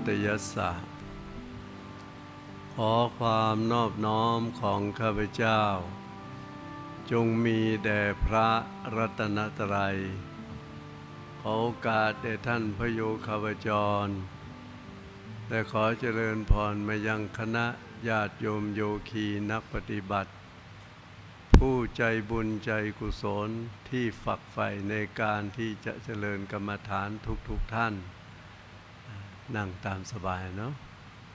ตยัสสะขอความนอบน้อมของข้าพเจ้าจงมีแด่พระรัตนตรัยขอโอกาสแด่ท่านพระโยคาวจรและขอเจริญพรมายังคณะญาติโยมโยคีนักปฏิบัติผู้ใจบุญใจกุศลที่ฝักใฝ่ในการที่จะเจริญกรรมฐานทุกท่านนั่งตามสบายเนาะ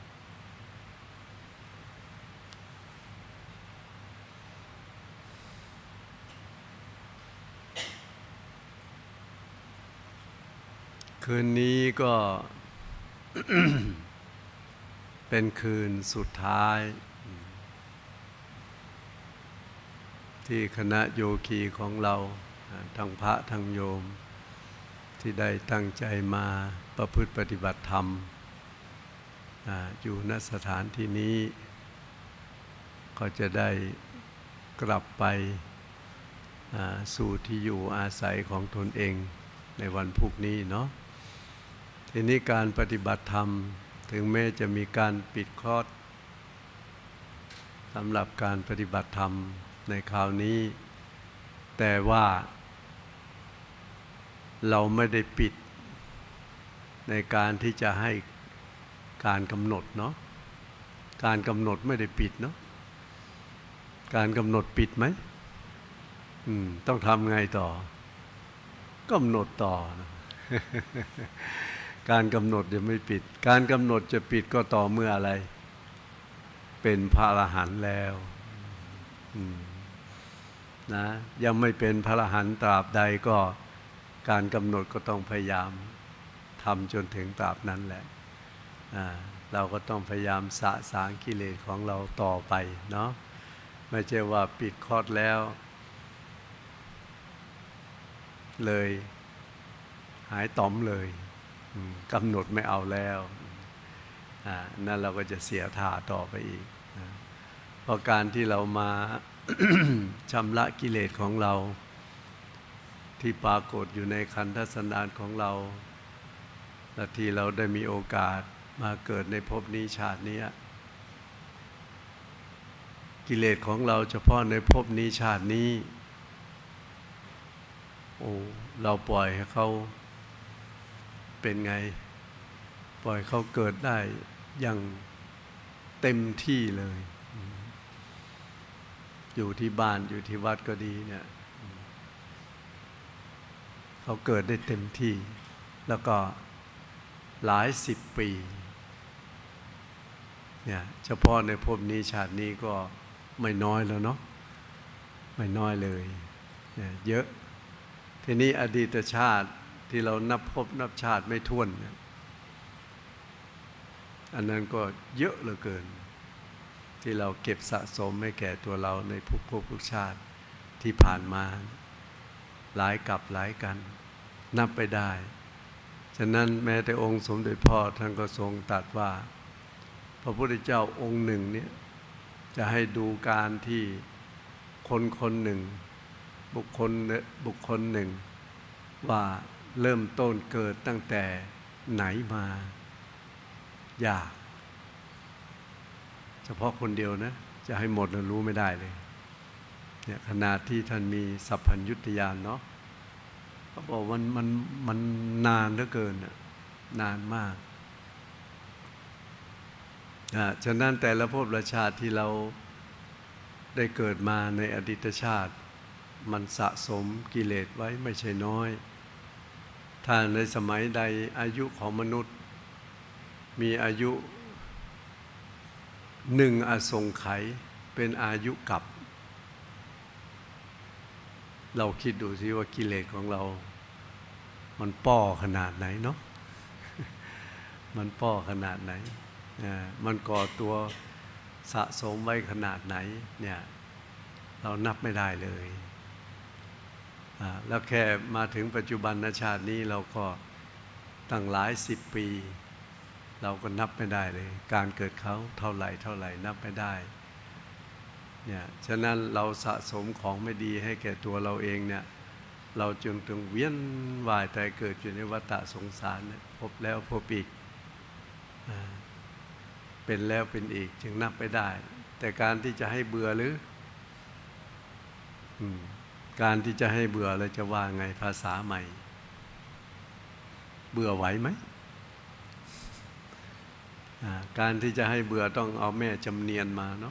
คืนนี้ก็ เป็นคืนสุดท้ายที่คณะโยคีของเราทั้งพระทั้งโยมที่ได้ตั้งใจมาประพฤติปฏิบัติธรรมอยู่ณสถานที่นี้ก็จะได้กลับไปสู่ที่อยู่อาศัยของตนเองในวันพรุ่งนี้เนาะทีนี้การปฏิบัติธรรมถึงแม้จะมีการปิดคอร์สสำหรับการปฏิบัติธรรมในคราวนี้แต่ว่าเราไม่ได้ปิดในการที่จะให้การกำหนดเนาะการกำหนดไม่ได้ปิดเนาะการกำหนดปิดไหมต้องทำไงต่อกำหนดต่อนะ การกำหนดจะไม่ปิดการกำหนดจะปิดก็ต่อเมื่ออะไรเป็นพระอรหันต์แล้วนะยังไม่เป็นพระอรหันต์ตราบใดก็การกำหนดก็ต้องพยายามทำจนถึงตราบนั้นแหละเราก็ต้องพยายามสะสางกิเลสของเราต่อไปเนาะไม่ใช่ว่าปิดคอร์สแล้วเลยหายต่อมเลยกำหนดไม่เอาแล้วนั่นเราก็จะเสียท่าต่อไปอีกเพราะการที่เรามา ชำระกิเลสของเราที่ปรากฏอยู่ในขันธสันดานของเราและที่เราได้มีโอกาสมาเกิดในภพนี้ชาตินี้กิเลสของเราเฉพาะในภพนี้ชาตินี้เราปล่อยให้เขาเป็นไงปล่อยเขาเกิดได้อย่างเต็มที่เลยอยู่ที่บ้านอยู่ที่วัดก็ดีเนี่ยเขาเกิดได้เต็มที่แล้วก็หลายสิบปีเนี่ยเฉพาะในภพนี้ชาตินี้ก็ไม่น้อยแล้วเนาะไม่น้อยเลยเนี่ยเยอะทีนี้อดีตชาติที่เรานับภพนับชาติไม่ถ้วนอันนั้นก็เยอะเหลือเกินที่เราเก็บสะสมให้แก่ตัวเราในภพทุกชาติที่ผ่านมาหลายกับหลายกันนับไปได้ฉะนั้นแม้แต่องค์สมเด็จพ่อท่านก็ทรงตรัสว่าพระพุทธเจ้าองค์หนึ่งเนี่ยจะให้ดูการที่คนหนึ่งบุคคลหนึ่งว่าเริ่มต้นเกิดตั้งแต่ไหนมายากเฉพาะคนเดียวนะจะให้หมดเรารู้ไม่ได้เลยเนี่ยขนาดที่ท่านมีสัพพัญญุตญาณเนาะเขาบอกมันนานเหลือเกินนานมากฉะนั้นแต่ละภพละชาติที่เราได้เกิดมาในอดีตชาติมันสะสมกิเลสไว้ไม่ใช่น้อยถ้าในสมัยใดอายุของมนุษย์มีอายุ1 อสงไขยเป็นอายุกับเราคิดดูสิว่ากิเลสของเรามันป้อขนาดไหนเนาะมันป้อขนาดไหนมันก่อตัวสะสมไว้ขนาดไหนเนี่ยเรานับไม่ได้เลยแล้วแค่มาถึงปัจจุบันชาตินี้เราก็ตั้งหลายสิบปีเราก็นับไม่ได้เลยการเกิดเขาเท่าไหร่นับไม่ได้เนี่ยฉะนั้นเราสะสมของไม่ดีให้แก่ตัวเราเองเนี่ยเราจึงต้องเวียนว่ายตายเกิดอยู่ในวัฏสงสารพบแล้วพบอีกเป็นแล้วเป็นอีกจึงนับไม่ได้แต่การที่จะให้เบื่อหรือการที่จะให้เบื่อเราจะว่าไงภาษาใหม่เบื่อไหวไหมการที่จะให้เบื่อต้องเอาแม่จำเนียนมาเนาะ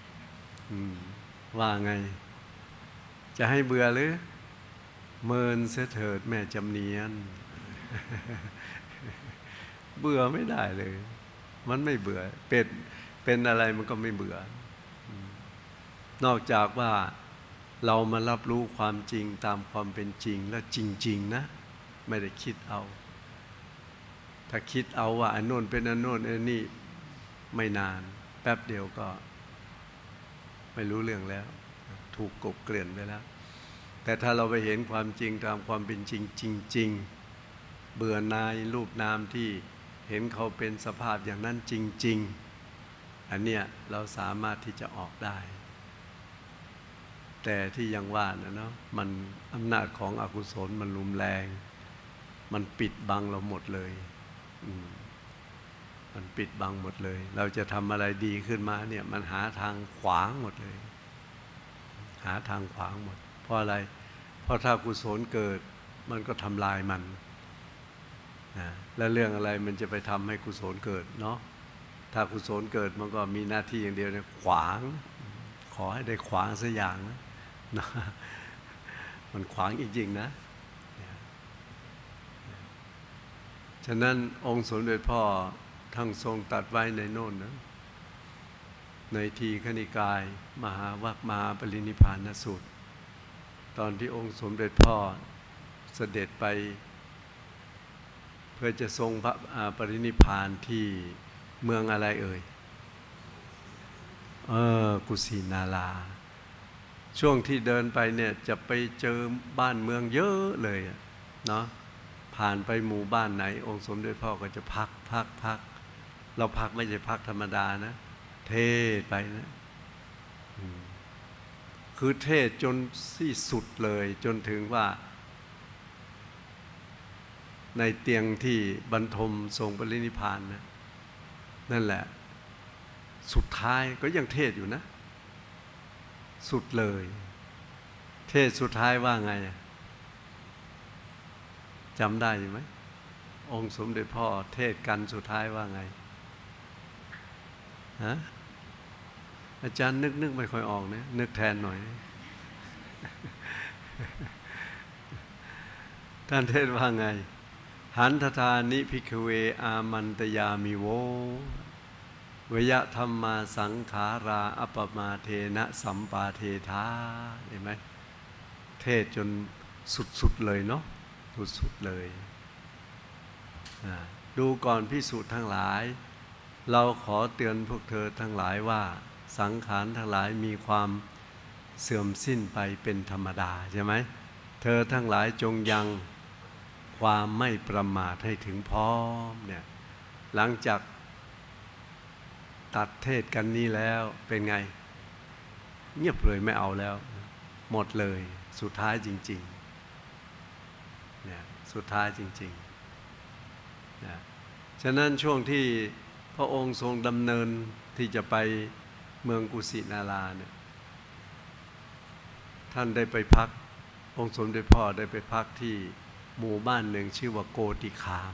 ว่าไงจะให้เบื่อหรือเมินเสียเถิดแม่จำเนียน เบื่อไม่ได้เลยมันไม่เบื่อเป็นอะไรมันก็ไม่เบื่อนอกจากว่าเรามารับรู้ความจริงตามความเป็นจริงและจริงๆนะไม่ได้คิดเอาถ้าคิดเอาว่าอันโน้นเป็นอันโน้นอันนี้ไม่นานแป๊บเดียวก็ไม่รู้เรื่องแล้วถูกกลบเกลื่อนไปแล้วแต่ถ้าเราไปเห็นความจริงตามความเป็นจริงจริงๆเบื่อหน่ายรูปนามที่เห็นเขาเป็นสภาพอย่างนั้นจริงๆอันเนี้ยเราสามารถที่จะออกได้แต่ที่ยังว่านะเนาะมันอำนาจของอกุศลมันรุนแรงมันปิดบังเราหมดเลยมันปิดบังหมดเลยเราจะทำอะไรดีขึ้นมาเนี่ยมันหาทางขวางหมดเลยหาทางขวางหมดเพราะอะไรเพราะถ้ากุศลเกิดมันก็ทำลายมันนะแล้วเรื่องอะไรมันจะไปทำให้กุศลเกิดเนาะถ้ากุศลเกิดมันก็มีหน้าที่อย่างเดียวเนี่ยขวางขอให้ได้ขวางสักอย่างนะมันขวางจริงๆนะฉะนั้นองค์สมเด็จพ่อทั้งทรงตัดไว้ในโน่นนะในทีฆนิกายมหาวรรคมหาปรินิพพานสูตรตอนที่องค์สมเด็จพ่อเสด็จไปเพื่อจะทรงพระปรินิพพานที่เมืองอะไรเอ่ยกุสินาราช่วงที่เดินไปเนี่ยจะไปเจอบ้านเมืองเยอะเลยเนาะผ่านไปหมู่บ้านไหนองค์สมเด็จพ่อก็จะพักเราพักไม่ใช่พักธรรมดานะเทศไปนะคือเทศจนที่สุดเลยจนถึงว่าในเตียงที่บรรทมทรงปรินิพพานนะนั่นแหละสุดท้ายก็ยังเทศอยู่นะสุดเลยเทศสุดท้ายว่าไงจำได้ไหมองค์สมเด็จพ่อเทศกันสุดท้ายว่าไงฮะอาจารย์นึกไม่ค่อยออกนะนึกแทนหน่อยท่านเทศว่าไงหันทธานิภิกขเวอามันตยามิโววยะธรรมาสังขาราอัปปมาเทนะสัมปาเทธาเห็นไหมเทศจนสุดเลยเนาะสุดเลยดูก่อนภิกษุทั้งหลายเราขอเตือนพวกเธอทั้งหลายว่าสังขารทั้งหลายมีความเสื่อมสิ้นไปเป็นธรรมดาใช่ไหมเธอทั้งหลายจงยังความไม่ประมาทให้ถึงพร้อมเนี่ยหลังจากตัดเทศกันนี้แล้วเป็นไงเงียบเลยไม่เอาแล้วหมดเลยสุดท้ายจริงๆเนี่ยสุดท้ายจริงๆนะฉะนั้นช่วงที่พระองค์ทรงดำเนินที่จะไปเมืองกุสินาราเนี่ยท่านได้ไปพักองค์สมเด็จพ่อได้ไปพักที่หมู่บ้านหนึ่งชื่อว่าโกติคาม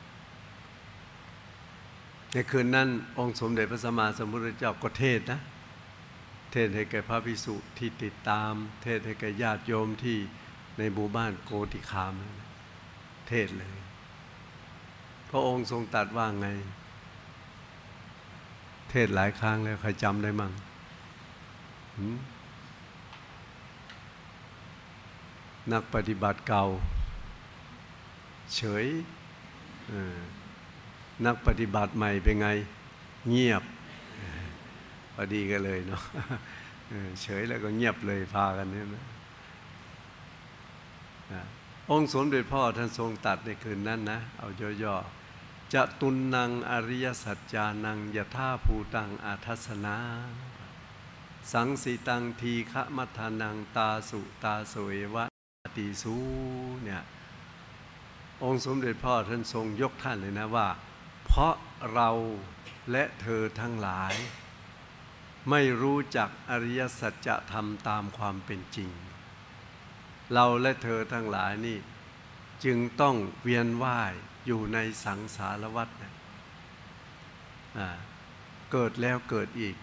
ในคืนนั้นองค์สมเด็จพระสัมมาสัมพุทธเจ้าก็เทศนะเทศให้แก่พระภิกษุที่ติดตามเทศให้แก่ญาติโยมที่ในหมู่บ้านโกติคามเทศเลยพระองค์ทรงตรัสว่าไงเทศหลายครั้งแล้วใครจำได้มั่งนักปฏิบัติเก่าเฉยนักปฏิบัติใหม่เป็นไงเงียบพอดีกันเลยเนาะเฉยแล้วก็เงียบเลยพากันเนี่ยนะองค์สมเด็จพ่อท่านทรงตรัสในคืนนั้นนะเอาย่อๆจะตุนนังอริยสัจจานังยถาภูตังอาทัสนาสังสีตังทีฆะมัทธานังตาสุตาสเววะติสูเนี่ยองค์สมเด็จพ่อท่านทรงยกท่านเลยนะว่าเพราะเราและเธอทั้งหลายไม่รู้จักอริยสัจธรรมตามความเป็นจริงเราและเธอทั้งหลายนี่จึงต้องเวียนว่ายอยู่ในสังสารวัฏนะเกิดแล้วเกิดอีก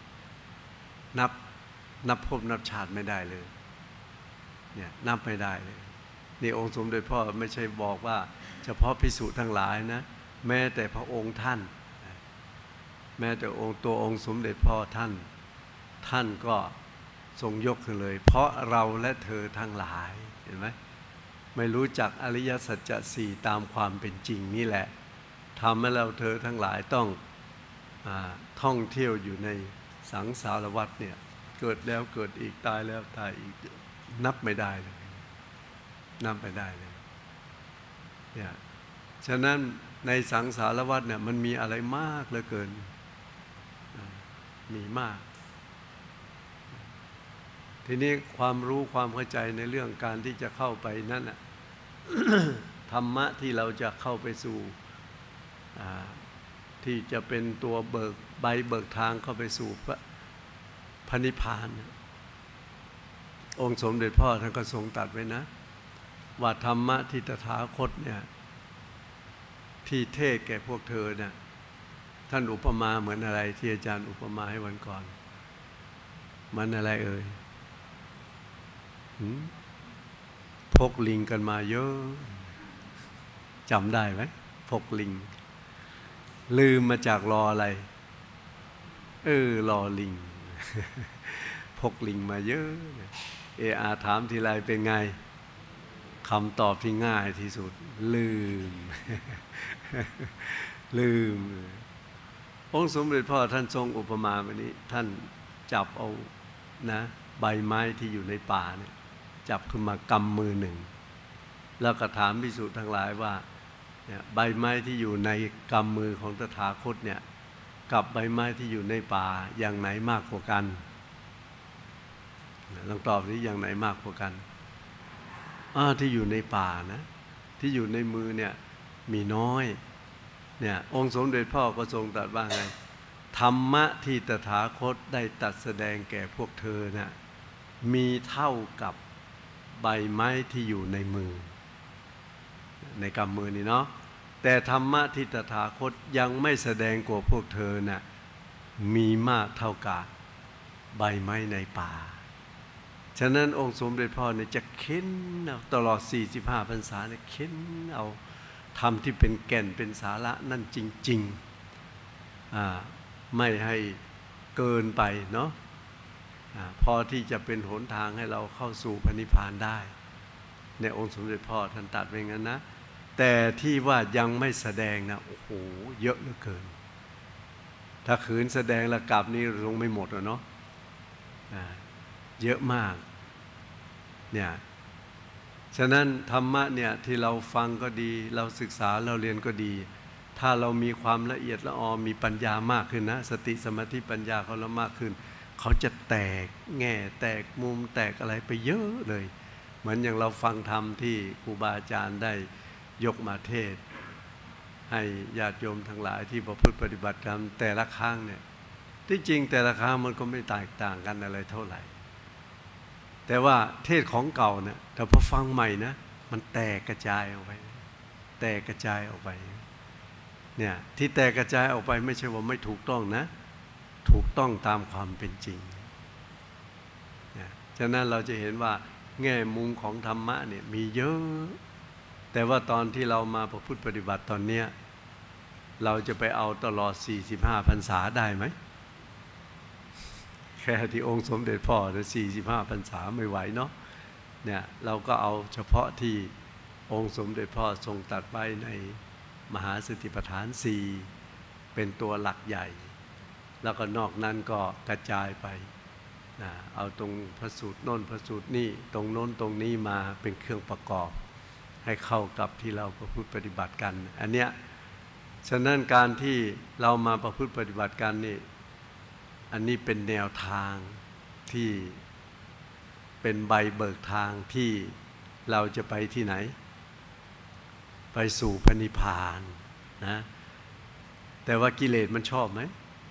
นับภพนับชาติไม่ได้เลยเนี่ยนับไม่ได้เลยนี่องค์สมเด็จพ่อไม่ใช่บอกว่าเฉพาะภิกษุทั้งหลายนะแม้แต่พระองค์ท่านแม้แต่องค์สมเด็จพ่อท่านก็ทรงยกขึ้นเลยเพราะเราและเธอทั้งหลายเห็นไหมไม่รู้จักอริยสัจจะสี่ตามความเป็นจริงนี่แหละทำให้เราเธอทั้งหลายต้องท่องเที่ยวอยู่ในสังสารวัฏเนี่ยเกิดแล้วเกิดอีกตายแล้วตายอีกนับไม่ได้เลยนับไม่ได้เลยเนี่ยฉะนั้นในสังสารวัฏเนี่ยมันมีอะไรมากเหลือเกินมีมากทีนี้ความรู้ความเข้าใจในเรื่องการที่จะเข้าไปนั่นน่ะ ธรรมะที่เราจะเข้าไปสู่ที่จะเป็นตัวเบิกทางเข้าไปสู่พระนิพพานองค์สมเด็จพ่อท่านก็ทรงตรัสไว้นะว่าธรรมะที่ตถาคตเนี่ยที่เทศแก่พวกเธอเนี่ยท่านอุปมาเหมือนอะไรที่อาจารย์อุปมาให้วันก่อนมันอะไรเอ่ยพกลิงกันมาเยอะจำได้ไหมพกลิงลืมมาจากรออะไรรอลิง พกลิงมาเยอะถามทีไรเป็นไงคำตอบที่ง่ายที่สุดลืม ลืมองค์สมเด็จพ่อท่านทรงอุปมาวันนี้ท่านจับเอานะใบไม้ที่อยู่ในป่าเนี่ยจับขึ้นมากำมือหนึ่งแล้วก็ถามภิกษุทั้งหลายว่าเนี่ยใบไม้ที่อยู่ในกำมือของตถาคตเนี่ยกับใบไม้ที่อยู่ในป่าอย่างไหนมากกว่ากันลองตอบสิอย่างไหนมากกว่ากันที่อยู่ในป่านะที่อยู่ในมือเนี่ยมีน้อยเนี่ยองค์สมเด็จพ่อก็ทรงตรัสว่าไงธรรมะที่ตถาคตได้ตรัสแสดงแก่พวกเธอเนี่ยมีเท่ากับใบไม้ที่อยู่ในมือในกำมือนี่เนาะแต่ธรรมะที่ตถาคตยังไม่แสดงกว่าพวกเธอน่ะมีมากเท่ากับใบไม้ในป่าฉะนั้นองค์สมเด็จพ่อเนี่ยจะเค้นเอาตลอด45พรรษาเนี่ยเค้นเอาธรรมที่เป็นแก่นเป็นสาระนั่นจริงๆไม่ให้เกินไปเนาะพอที่จะเป็นหนทางให้เราเข้าสู่พระนิพพานได้ในองค์สมเด็จพ่อท่านตรัสไว้งั้นนะแต่ที่ว่ายังไม่แสดงนะโอ้โหเยอะเหลือเกินถ้าขืนแสดงระกับนี้ลงไม่หมดเนาะเยอะมากเนี่ยฉะนั้นธรรมะเนี่ยที่เราฟังก็ดีเราศึกษาเราเรียนก็ดีถ้าเรามีความละเอียดละออมีปัญญามากขึ้นนะสติสมาธิปัญญาเขาละมากขึ้นเขาจะแตกแง่แตกมุมแตกอะไรไปเยอะเลยเหมือนอย่างเราฟังธรรมที่ครูบาอาจารย์ได้ยกมาเทศให้ญาติโยมทั้งหลายที่ประพฤติปฏิบัติธรรมแต่ละครั้งเนี่ยที่จริงแต่ละครั้งมันก็ไม่แตกต่างกันอะไรเท่าไหร่แต่ว่าเทศของเก่าเนี่ยแต่พอฟังใหม่นะมันแตกกระจายออกไปแตกกระจายออกไปเนี่ยที่แตกกระจายออกไปไม่ใช่ว่าไม่ถูกต้องนะถูกต้องตามความเป็นจริงฉะนั้นเราจะเห็นว่าแง่มุมของธรรมะเนี่ยมีเยอะแต่ว่าตอนที่เรามาประพฤติปฏิบัติตอนเนี้ยเราจะไปเอาตลอด45พรรษาได้ไหมแค่ที่องค์สมเด็จพ่อจะ45พรรษาไม่ไหวเนาะเนี่ยเราก็เอาเฉพาะที่องค์สมเด็จพ่อทรงตรัสไว้ในมหาสติปัฏฐาน4เป็นตัวหลักใหญ่แล้วก็นอกนั้นก็กระจายไปเอาตรงพระสูตรโน้นพระสูตรนี่ตรงโน้นตรงนี้มาเป็นเครื่องประกอบให้เข้ากับที่เราประพฤติปฏิบัติกันอันเนี้ยฉะนั้นการที่เรามาประพฤติปฏิบัติกันนี่อันนี้เป็นแนวทางที่เป็นใบเบิกทางที่เราจะไปที่ไหนไปสู่พระนิพพานนะแต่ว่ากิเลสมันชอบไหม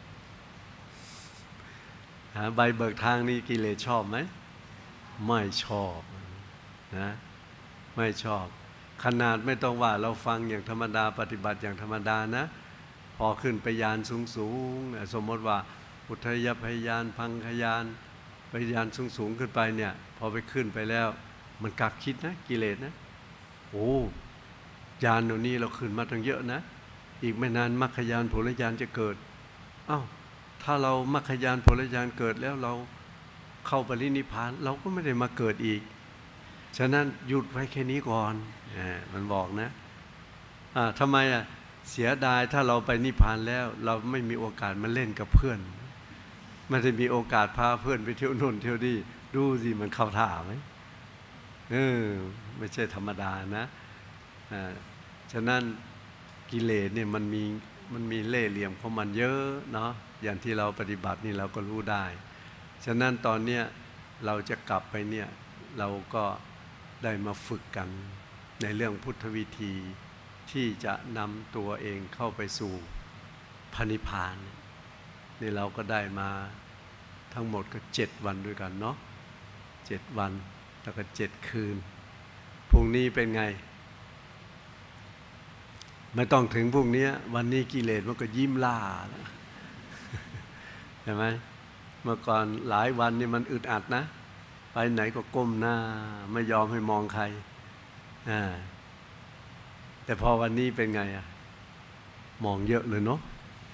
ใบเบิกทางนี้กิเลสชอบไหมไม่ชอบนะไม่ชอบขนาดไม่ต้องว่าเราฟังอย่างธรรมดาปฏิบัติอย่างธรรมดานะพอขึ้นไปยานสูงสมมติว่าอุทยพยานพังคยานไปยานสูงขึ้นไปเนี่ยพอไปขึ้นไปแล้วมันกลับคิดนะกิเลสนะโอ้ยานตัวนี้เราขึ้นมาตั้งเยอะนะอีกไม่นานมรรคยานผลยานจะเกิดอ้าวถ้าเรามรรคยานผลยานเกิดแล้วเราเข้าปรินิพพานเราก็ไม่ได้มาเกิดอีกฉะนั้นหยุดไว้แค่นี้ก่อนมันบอกนะทำไมเสียดายถ้าเราไปนิพพานแล้วเราไม่มีโอกาสมาเล่นกับเพื่อนไม่ได้มีโอกาสพาเพื่อนไปเที่ยวโน่นเที่ยวนี่ดูสิมันเข้าท่าไหมไม่ใช่ธรรมดานะฉะนั้นกิเลสเนี่ยมันมีเล่ห์เหลี่ยมของมันเยอะเนาะอย่างที่เราปฏิบัตินี่เราก็รู้ได้ฉะนั้นตอนเนี้ยเราจะกลับไปเนี่ยเราก็ได้มาฝึกกันในเรื่องพุทธวิธีที่จะนำตัวเองเข้าไปสู่พระนิพพานนี่เราก็ได้มาทั้งหมดก็7 วันด้วยกันเนาะ7 วันแล้วก็7 คืนพรุ่งนี้เป็นไงไม่ต้องถึงพรุ่งนี้วันนี้กิเลสมันก็ยิ้มล่าแล้วใช่ไหมเมื่อก่อนหลายวันนี่มันอึดอัดนะไปไหนก็ก้มหน้าไม่ยอมให้มองใครแต่พอวันนี้เป็นไงมองเยอะเลยเนาะ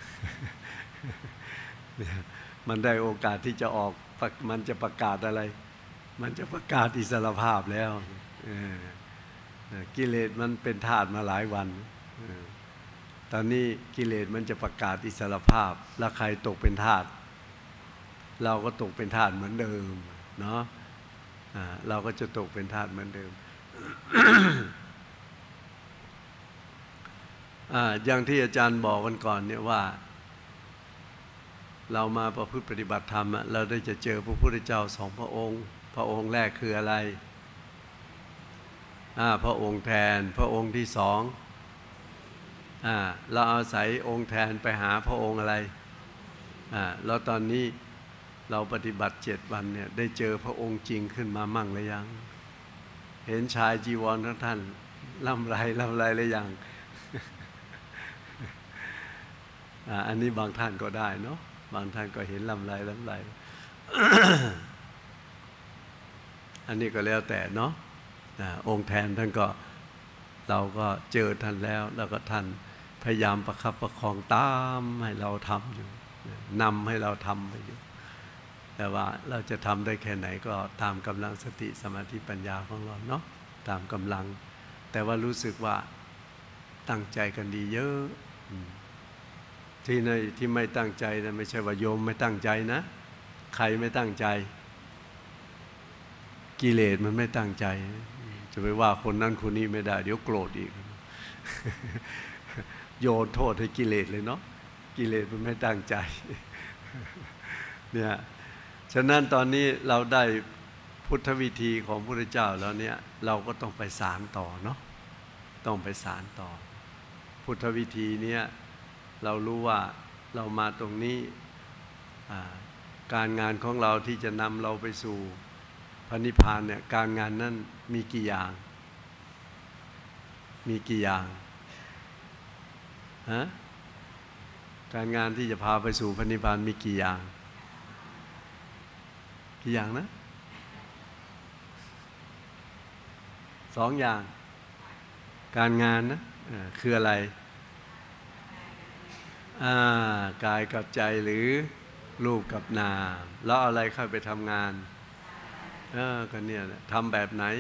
มันได้โอกาสที่จะออกมันจะประกาศอะไรมันจะประกาศอิสรภาพแล้วกิเลสมันเป็นทาสมาหลายวันตอนนี้กิเลสมันจะประกาศอิสรภาพแล้วใครตกเป็นทาสเราก็ตกเป็นทาสเหมือนเดิมเนาะเราก็จะตกเป็นทาสเหมือนเดิม อย่างที่อาจารย์บอกกันก่อนเนี่ยว่าเรามาประพฤติปฏิบัติธรรมเราได้จะเจอพระพุทธเจ้า2 พระองค์พระองค์แรกคืออะไรพระองค์แทนพระองค์ที่2เราอาศัยองค์แทนไปหาพระองค์อะไรแล้วตอนนี้เราปฏิบัติ7 วันเนี่ยได้เจอพระองค์จริงขึ้นมามั่งหรือยังเห็นชายจีวรทั้งท่านล่ำไรหรือยัง อันนี้บางท่านก็ได้เนาะบางท่านก็เห็นล่ำไร อันนี้ก็แล้วแต่เนาะองค์แทนท่านก็เราก็เจอท่านแล้วก็ท่านพยายามประคับประคองตามให้เราทำอยู่นำให้เราทำไปอยู่แต่ว่าเราจะทำได้แค่ไหนก็ตามกำลังสติสมาธิปัญญาของเราเนาะตามกำลังแต่ว่ารู้สึกว่าตั้งใจกันดีเยอะที่ไม่ตั้งใจนะไม่ใช่ว่าโยมไม่ตั้งใจนะใครไม่ตั้งใจกิเลสมันไม่ตั้งใจจะไปว่าคนนั้นคนนี้ไม่ได้เดี๋ยวโกรธอีก โยนโทษให้กิเลสเลยเนาะกิเลสมันไม่ตั้งใจ เนี่ยฉะนั้นตอนนี้เราได้พุทธวิธีของพระพุทธเจ้าแล้วเนี่ยเราก็ต้องไปสานต่อเนาะต้องไปสานต่อพุทธวิธีเนี้ยเรารู้ว่าเรามาตรงนี้การงานของเราที่จะนำเราไปสู่พระนิพพานเนี่ยการงานนั้นมีกี่อย่างการงานที่จะพาไปสู่พระนิพพานมีกี่อย่างนะ2 อย่างการงานนะคืออะไรกายกับใจหรือรูปกับนามแล้วอะไรเข้าไปทำงานก็เนี่ยทำแบบไหน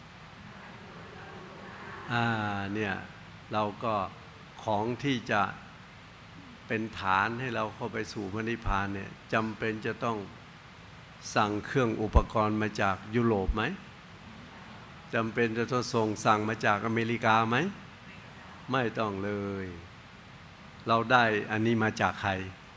เนี่ยเราก็ของที่จะเป็นฐานให้เราเข้าไปสู่พระนิพพานเนี่ยจำเป็นจะต้องสั่งเครื่องอุปกรณ์มาจากยุโรปไหมจำเป็นจะต้องสั่งมาจากอเมริกาไหมไม่ต้องเลยเราได้อันนี้มาจากใคร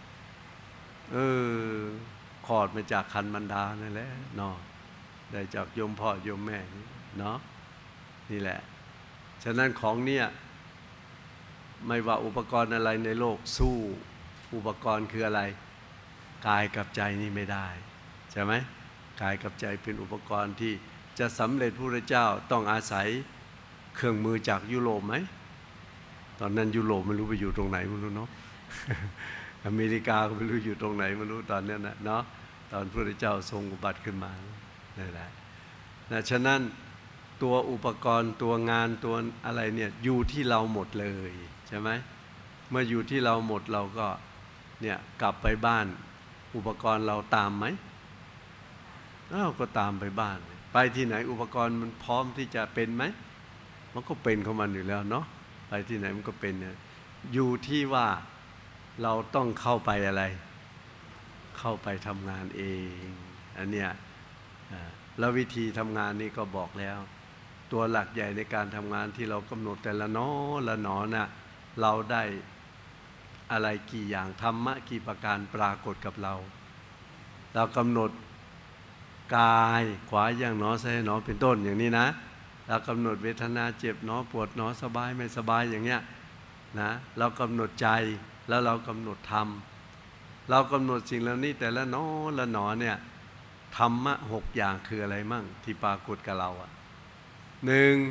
คลอดมาจากคันบรรดานั่นแหละเนาะได้จากโยมพ่อโยมแม่เนาะนี่แหละฉะนั้นของเนี่ยไม่ว่าอุปกรณ์อะไรในโลกสู้อุปกรณ์คืออะไรกายกับใจนี่ไม่ได้ใช่ไหมกายกับใจเป็นอุปกรณ์ที่จะสำเร็จพระพุทธเจ้าต้องอาศัยเครื่องมือจากยุโรปไหมตอนนั้นยุโรปไม่รู้ไปอยู่ตรงไหนไม่รู้เนาะ อเมริกาก็ไม่รู้อยู่ตรงไหนไม่รู้ตอนนั้นนะเนาะตอนพระพุทธเจ้าทรงอุบัติขึ้นมานั่นแหละนะฉะนั้นตัวอุปกรณ์ตัวงานตัวอะไรเนี่ยอยู่ที่เราหมดเลยใช่ไหมเมื่ออยู่ที่เราหมดเราก็เนี่ยกลับไปบ้านอุปกรณ์เราตามไหมอ้าวก็ตามไปบ้านไปที่ไหนอุปกรณ์มันพร้อมที่จะเป็นไหมมันก็เป็นของมันอยู่แล้วเนาะไปที่ไหนมันก็เป็นเนี่ยอยู่ที่ว่าเราต้องเข้าไปอะไรเข้าไปทำงานเองอันเนี้ยแล้ววิธีทำงานนี่ก็บอกแล้วตัวหลักใหญ่ในการทำงานที่เรากำหนดแต่ละหนอละหนอน่ะเราได้อะไรกี่อย่างธรรมะกี่ประการปรากฏกับเราเรากำหนดกายขวาอย่างหนอซ้ายหนอเป็นต้นอย่างนี้นะเรากำหนดเวทนาเจ็บหนอปวดหนอสบายไม่สบายอย่างเงี้ยนะเรากำหนดใจแล้วเรากำหนดธรรมเรากำหนดสิ่งเหล่านี้แต่ละหนอละหนอเนี่ยธรรมะ6อย่างคืออะไรมั่งที่ปรากฏกับเราอ่ะหนึ่ง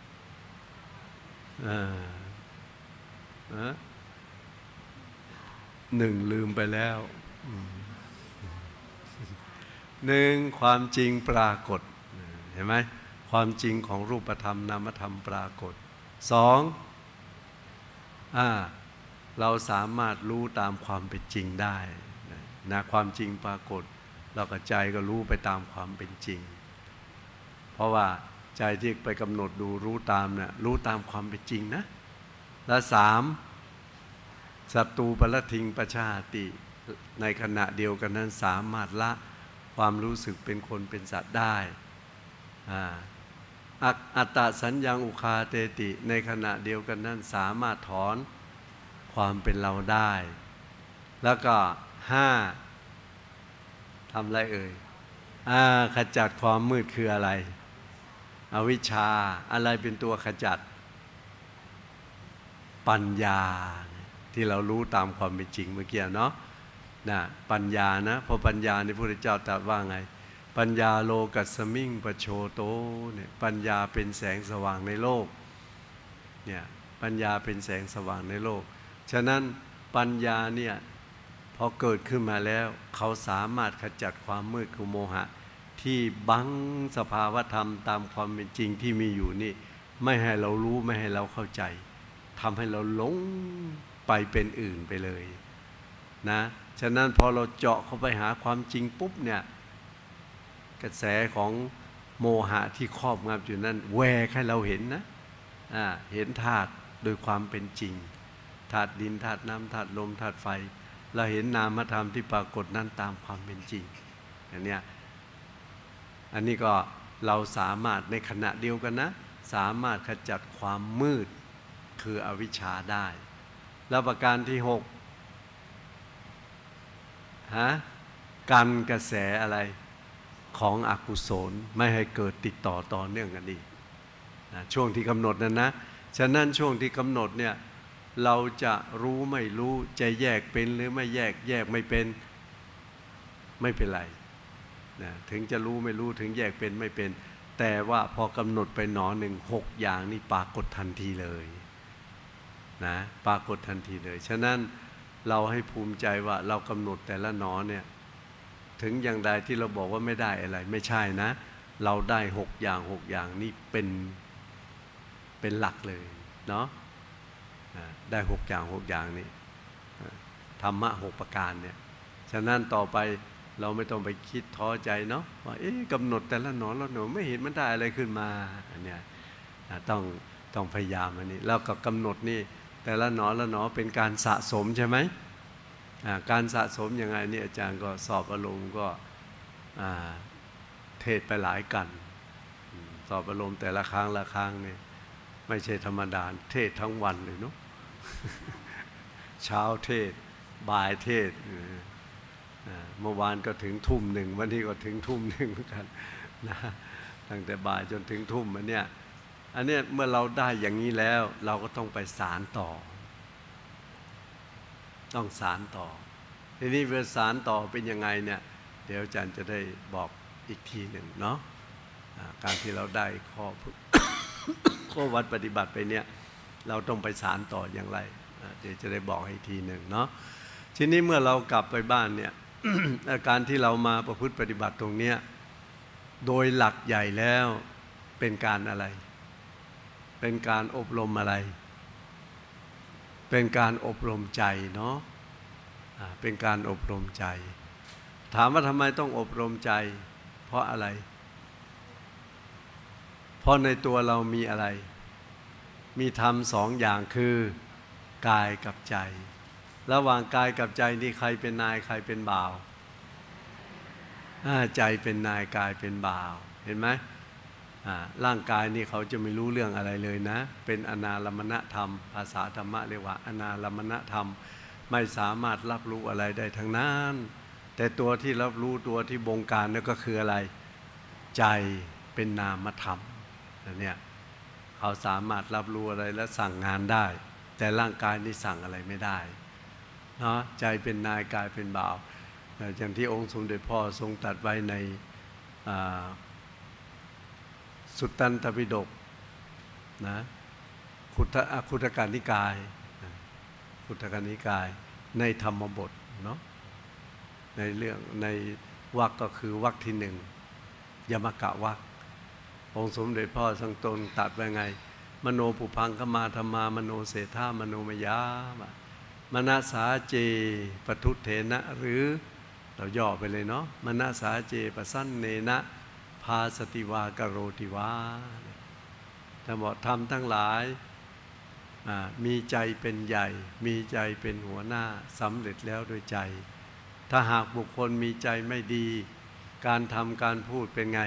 หนึ่งลืมไปแล้วหนึ่งความจริงปรากฏเห็นไหมความจริงของรูปธรรมนามธรรมปรากฏสองเราสามารถรู้ตามความเป็นจริงได้นะความจริงปรากฏเรากับใจก็รู้ไปตามความเป็นจริงเพราะว่าใจที่ไปกำหนดดูรู้ตามเนี่ยรู้ตามความเป็นจริงนะและสามศัตรูปรทิงประชาติในขณะเดียวกันนั้นสามารถละความรู้สึกเป็นคนเป็นสัตว์ได้อัตตสัญญังอุคาเตติในขณะเดียวกันนั้นสามารถถอนความเป็นเราได้แล้วก็5ทำอะไรเอ่ยขจัดความมืดคืออะไรอวิชชาอะไรเป็นตัวขจัดปัญญาที่เรารู้ตามความเป็นจริงเมื่อกี้เนาะนะปัญญานะพอปัญญาในพระพุทธเจ้าตรัสว่าไงปัญญาโลกัสสมิงปโชโตเนี่ยปัญญาเป็นแสงสว่างในโลกเนี่ยปัญญาเป็นแสงสว่างในโลกฉะนั้นปัญญาเนี่ยพอเกิดขึ้นมาแล้วเขาสามารถขจัดความมืดคือโมหะที่บังสภาวธรรมตามความเป็นจริงที่มีอยู่นี่ไม่ให้เรารู้ไม่ให้เราเข้าใจทำให้เราหลงไปเป็นอื่นไปเลยนะฉะนั้นพอเราเจาะเข้าไปหาความจริงปุ๊บเนี่ยกระแสของโมหะที่ครอบงำอยู่นั่นแหวกให้เราเห็นนะเห็นธาตุโดยความเป็นจริงธาตุดินธาตุน้ำธาตุลมธาตุไฟเราเห็นนามธรรมที่ปรากฏนั้นตามความเป็นจริงอันนี้ก็เราสามารถในขณะเดียวกันนะสามารถขจัดความมืดคืออวิชชาได้แล้วประการที่6กันกระแสอะไรของอกุศลไม่ให้เกิดติดต่อเนื่องกันอีกช่วงที่กำหนดนั้นนะฉะนั้นช่วงที่กำหนดเนี่ยเราจะรู้ไม่รู้จะแยกเป็นหรือไม่แยกไม่เป็นไม่เป็นไรนะถึงจะรู้ไม่รู้ถึงแยกเป็นไม่เป็นแต่ว่าพอกำหนดไปหนอหนึ่ง6อย่างนี่ปรากฏทันทีเลยนะปรากฏทันทีเลยฉะนั้นเราให้ภูมิใจว่าเรากำหนดแต่ละหนอเนี่ยถึงอย่างใดที่เราบอกว่าไม่ได้อะไรไม่ใช่นะเราได้6อย่างนี่เป็นหลักเลยเนาะได้6อย่างนี้ธรรมะ6ประการเนี่ยฉะนั้นต่อไปเราไม่ต้องไปคิดท้อใจเนาะว่ากำหนดแต่ละหนอแล้วหนูไม่เห็นมันได้อะไรขึ้นมาอันเนี้ยต้องพยายามอันนี้แล้วก็กำหนดนี่แต่ละหนอเป็นการสะสมใช่ไหมการสะสมยังไงนี่อาจารย์ก็สอบอารมณ์ก็เทศไปหลายกันสอบอารมณ์แต่ละครั้งเนี่ยไม่ใช่ธรรมดาเทศทั้งวันเลยเนาะ เช้าเทศบ่ายเทศเมื่อวานก็ถึงทุ่มหนึ่งวันนี้ก็ถึงทุ่มหนึ่งเหมือนกันนะตั้งแต่บ่ายจนถึงทุ่มอันเนี้ยเมื่อเราได้อย่างนี้แล้วเราก็ต้องไปสารต่อต้องสารต่อทีนี้เวลาสารต่อเป็นยังไงเนี่ยเดี๋ยวอาจารย์จะได้บอกอีกทีหนึ่งเนาะการที่เราได้ข้อวัดปฏิบัติไปเนี่ยเราต้องไปสารต่ออย่างไรเดี๋ยวจะได้บอกให้ทีหนึ่งเนาะทีนี้เมื่อเรากลับไปบ้านเนี่ย การที่เรามาประพฤติปฏิบัติตรงเนี้ยโดยหลักใหญ่แล้วเป็นการอะไรเป็นการอบรมอะไรเป็นการอบรมใจเนาะเป็นการอบรมใจถามว่าทำไมต้องอบรมใจเพราะอะไรเพราะในตัวเรามีอะไรมีธรรมสองอย่างคือกายกับใจระหว่างกายกับใจนี่ใครเป็นนายใครเป็นบ่าวใจเป็นนายกายเป็นบ่าวเห็นไหมร่างกายนี่เขาจะไม่รู้เรื่องอะไรเลยนะเป็นอนาลมณธรรมภาษาธรรมะเรียกว่าอนาลมณธรรมไม่สามารถรับรู้อะไรได้ทั้งนั้นแต่ตัวที่รับรู้ตัวที่บงการนั่นก็คืออะไรใจเป็นนามธรรมเนี่ยเขาสามารถรับรู้อะไรและสั่งงานได้แต่ร่างกายนี่สั่งอะไรไม่ได้เนาะใจเป็นนายกายเป็นบ่าวอย่างที่องค์สมเด็จพ่อทรงตรัสไว้ในสุตตันตปิฎกนะคุถกนิกายคุถกนิกายในธรรมบทเนาะในเรื่องในวรรคก็คือวรรคที่หนึ่งยมกะวรรคองค์สมเด็จพ่อทรงตนตรัสไว้ไงมโนปุพังคมาธรรมามโนเศรษฐามโนมยามนัสสาเจปทุเถนะหรือเราย่อไปเลยเนาะมนัสสาเจปสันเนนะพาสติวากโรติวาถ้าบอกธรรมทั้งหลายมีใจเป็นใหญ่มีใจเป็นหัวหน้าสำเร็จแล้วโดยใจถ้าหากบุคคลมีใจไม่ดีการทำการพูดเป็นไง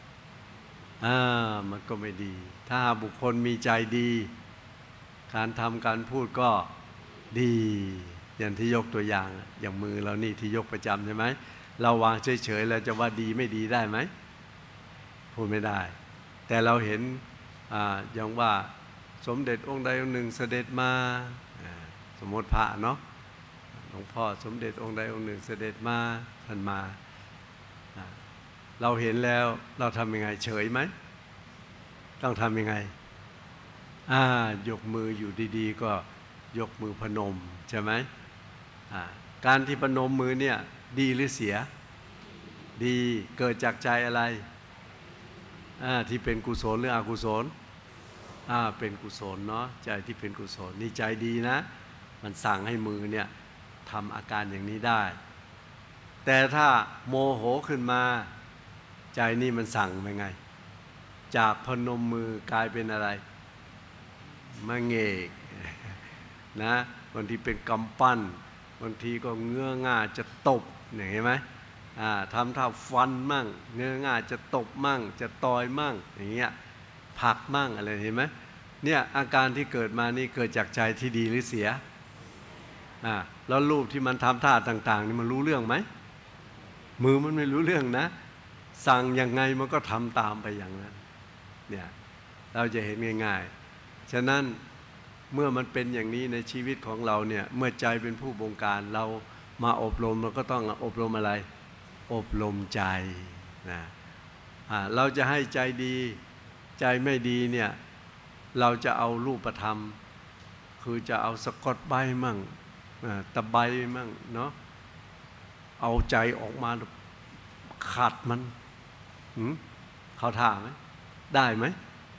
มันก็ไม่ดีถ้าหากบุคคลมีใจดีการทำการพูดก็ดีอย่างที่ยกตัวอย่างอย่างมือเรานี่ที่ยกประจำใช่ไหมเราวางเฉยๆแล้วจะว่าดีไม่ดีได้ไหมพูดไม่ได้แต่เราเห็นอย่างว่าสมเด็จองค์ใดองค์หนึ่งเสด็จมาสมมติพระเนาะหลวงพ่อสมเด็จองค์ใดองค์หนึ่งเสด็จมาท่านมาเราเห็นแล้วเราทำยังไงเฉยไหมต้องทำยังไงยกมืออยู่ดีๆก็ยกมือพนมใช่ไหมการที่พนมมือเนี่ยดีหรือเสียดีเกิดจากใจอะไรที่เป็นกุศลหรืออกุศลเป็นกุศลเนาะใจที่เป็นกุศลนี่ใจดีนะมันสั่งให้มือเนี่ยทำอาการอย่างนี้ได้แต่ถ้าโมโหขึ้นมาใจนี่มันสั่งไปไงจากพนมมือกลายเป็นอะไรมะเงกนะบางทีเป็นกำปั้นบางทีก็เงื้อง่าจะตบเห็นไหมทำท่าฟันมั่งเงื้อง่าจะตบมั่งจะต่อยมั่งอย่างเงี้ยผลักมั่งอะไรเห็นไหมเนี่ยอาการที่เกิดมานี่เกิดจากใจที่ดีหรือเสียแล้วรูปที่มันทำท่าต่างๆนี่มันรู้เรื่องไหมมือมันไม่รู้เรื่องนะสั่งยังไงมันก็ทำตามไปอย่างนั้นเนี่ยเราจะเห็นง่ายๆฉะนั้นเมื่อมันเป็นอย่างนี้ในชีวิตของเราเนี่ยเมื่อใจเป็นผู้บงการเรามาอบรมเราก็ต้องอบรมอะไรอบรมใจนะเราจะให้ใจดีใจไม่ดีเนี่ยเราจะเอารูปธรรมคือจะเอาสะกดใบมั่งตะไบมั่งเนาะเอาใจออกมาขัดมันเข้าท่าไหมได้ไหม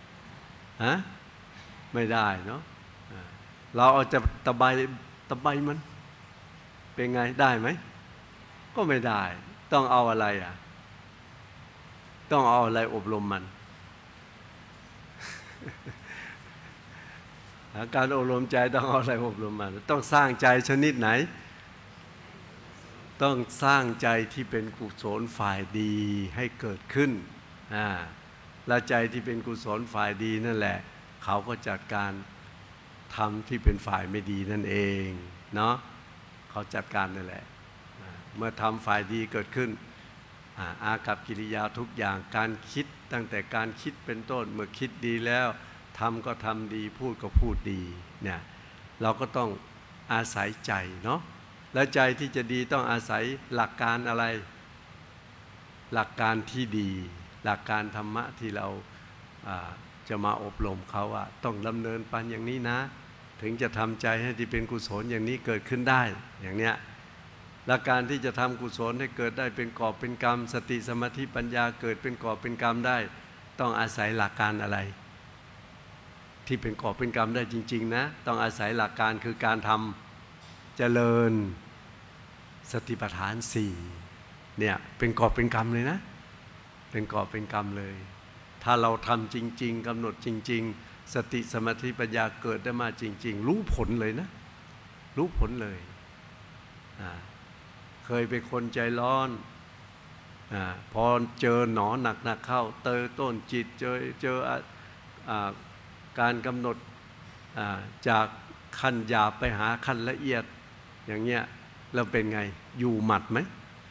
ไม่ได้เนาะเราเอาจะตะไบมันเป็นไงได้ไหมก็ไม่ได้ต้องเอาอะไรต้องเอาอะไรอบรมมัน การอบรมใจต้องเอาอะไรอบรมมันต้องสร้างใจชนิดไหนต้องสร้างใจที่เป็นกุศลฝ่ายดีให้เกิดขึ้นและใจที่เป็นกุศลฝ่ายดีนั่นแหละเขาก็จัดการทำที่เป็นฝ่ายไม่ดีนั่นเองเนาะเขาจัดการนั่นแหละเมื่อทำฝ่ายดีเกิดขึ้นอากัปกิริยาทุกอย่างการคิดตั้งแต่การคิดเป็นต้นเมื่อคิดดีแล้วทำก็ทำดีพูดก็พูดดีเนี่ยเราก็ต้องอาศัยใจเนาะและใจที่จะดีต้องอาศัยหลักการอะไรหลักการที่ดีหลักการธรรมะที่เราจะมาอบรมเขาว่าต้องดำเนินไปอย่างนี้นะถึงจะทำใจให้ที่เป็นกุศลอย่างนี้เกิดขึ้นได้อย่างเนี้ยหลักการที่จะทำกุศลให้เกิดได้เป็นกอบเป็นกรรมสติสมาธิปัญญาเกิดเป็นกอบเป็นกรรมได้ต้องอาศัยหลักการอะไรที่เป็นกอบเป็นกรรมได้จริงๆนะต้องอาศัยหลักการคือการทำเจริญสติปัฏฐาน4เนี่ยเป็นกอบเป็นกรรมเลยนะเป็นกอบเป็นกรรมเลยถ้าเราทำจริงๆกำหนดจริงๆสติสมาธิปัญญาเกิดได้มาจริงๆรู้ผลเลยนะรู้ผลเลยเคยเป็นคนใจร้อนพอเจอหนอหนักๆเข้าเตยต้นจิตเจอการกำหนดจากขั้นหยาบไปหาขั้นละเอียดอย่างเงี้ยเราเป็นไงอยู่หมัดไหม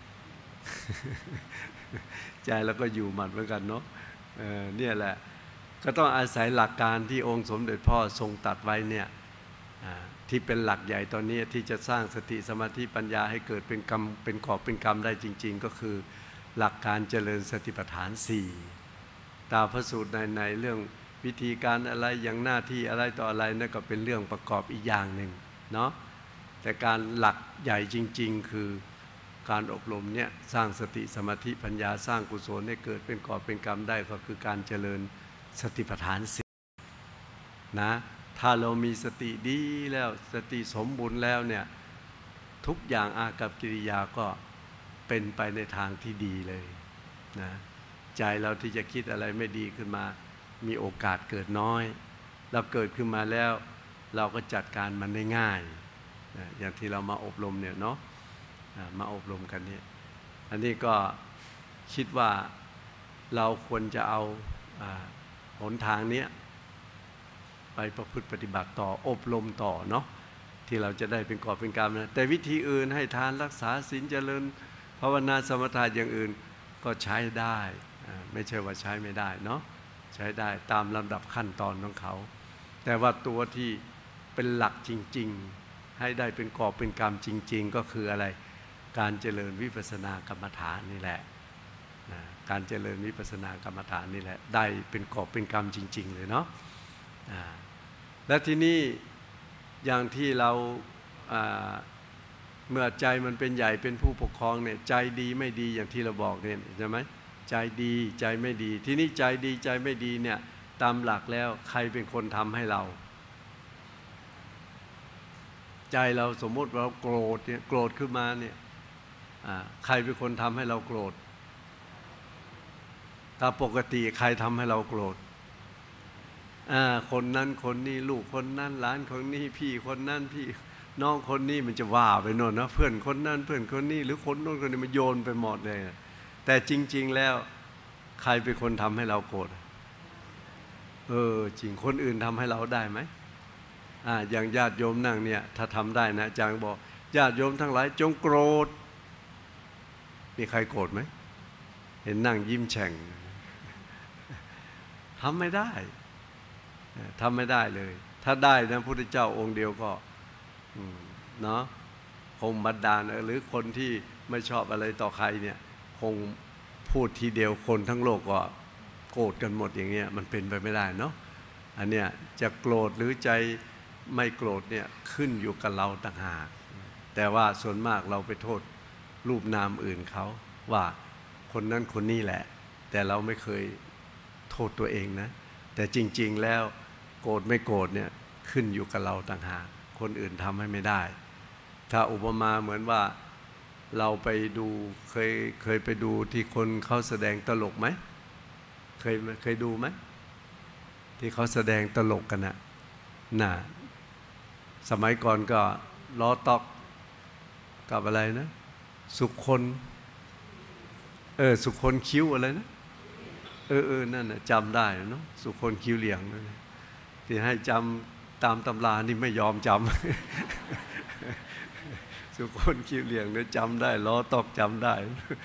ใจเราก็อยู่หมัดเหมือนกันเนาะเนี่ยแหละก็ต้องอาศัยหลักการที่องค์สมเด็จพ่อทรงตรัสไว้เนี่ยที่เป็นหลักใหญ่ตอนนี้ที่จะสร้างสติสมาธิปัญญาให้เกิดเป็นกรรมเป็นกอบเป็นกรรมได้จริงๆก็คือหลักการเจริญสติปัฏฐาน4ตามพระสูตรในเรื่องวิธีการอะไรอย่างหน้าที่อะไรต่ออะไรนั่นก็เป็นเรื่องประกอบอีกอย่างหนึ่งเนาะแต่การหลักใหญ่จริงๆคือการอบรมเนี่ยสร้างสติสมาธิปัญญาสร้างกุศลให้เกิดเป็นกอบเป็นกรรมได้ก็คือการเจริญสติปัฏฐาน4นะถ้าเรามีสติดีแล้วสติสมบูรณ์แล้วเนี่ยทุกอย่างอากัปกิริยาก็เป็นไปในทางที่ดีเลยนะใจเราที่จะคิดอะไรไม่ดีขึ้นมามีโอกาสเกิดน้อยเราเกิดขึ้นมาแล้วเราก็จัดการมันได้ง่ายนะอย่างที่เรามาอบรมเนี่ยเนาะมาอบรมกันเนี่ยอันนี้ก็คิดว่าเราควรจะเอาหนทางนี้ไปประพฤติปฏิบัติต่ออบรมต่อเนาะที่เราจะได้เป็นกอบเป็นกรรมนะแต่วิธีอื่นให้ทานรักษาศีลเจริญภาวนาสมถะอย่างอื่นก็ใช้ได้ไม่ใช่ว่าใช้ไม่ได้เนาะใช้ได้ตามลำดับขั้นตอนของเขาแต่ว่าตัวที่เป็นหลักจริงๆให้ได้เป็นกอบเป็นกรรมจริงๆก็คืออะไรการเจริญวิปัสสนากรรมฐานนี่แหละการเจริญวิปัสสนากรรมฐานนี่แหละได้เป็นกอบเป็นกรรมจริงๆเลยเนาะและที่นี่อย่างที่เราเมื่อใจมันเป็นใหญ่เป็นผู้ปกครองเนี่ยใจดีไม่ดีอย่างที่เราบอกเนี่ยใช่ไหมใจดีใจไม่ดีที่นี่ใจดีใจไม่ดีเนี่ยตามหลักแล้วใครเป็นคนทำให้เราใจเราสมมติเราโกรธเนี่ยโกรธขึ้นมาเนี่ยใครเป็นคนทำให้เราโกรธตามปกติใครทำให้เราโกรธคนนั้นคนนี้ลูกคนนั้นหลานคนนี้พี่คนนั้นพี่น้องคนนี้มันจะว่าไปโน่นนะเพื่อนคนนั้นเพื่อนคนนี้หรือคนโน้นคนนี้มันโยนไปหมดเลยแต่จริงๆแล้วใครเป็นคนทำให้เราโกรธจริงคนอื่นทำให้เราได้ไหมอย่างญาติโยมนั่งเนี่ยถ้าทำได้นะอาจารย์บอกญาติโยมทั้งหลายจงโกรธมีใครโกรธไหมเห็นนั่งยิ้มแฉ่งทำไม่ได้ทำไม่ได้เลยถ้าได้นะพระพุทธเจ้าองค์เดียวก็เนาะคงบันดาลหรือคนที่ไม่ชอบอะไรต่อใครเนี่ยคงพูดทีเดียวคนทั้งโลกก็โกรธกันหมดอย่างเงี้ยมันเป็นไปไม่ได้เนาะอันเนี้ยจะโกรธหรือใจไม่โกรธเนี่ยขึ้นอยู่กับเราต่างหากแต่ว่าส่วนมากเราไปโทษรูปนามอื่นเขาว่าคนนั้นคนนี้แหละแต่เราไม่เคยโทษตัวเองนะแต่จริงๆแล้วโกรธไม่โกรธเนี่ยขึ้นอยู่กับเราต่างหากคนอื่นทำให้ไม่ได้ถ้าอุปมาเหมือนว่าเราไปดูเคยไปดูที่คนเขาแสดงตลกไหมเคยดูไหมที่เขาแสดงตลกกันน่ะสมัยก่อนก็ล้อตอกกับอะไรนะสุคนสุคนคิ้วอะไรนะนั่นน่ะจำได้เนาะสุคนคิ้วเหลี่ยงนั่นที่ให้จำตามตำรานี่ไม่ยอมจำสุคนคิ้วเหลี่ยงเนี่ยจำได้ล้อตอกจำได้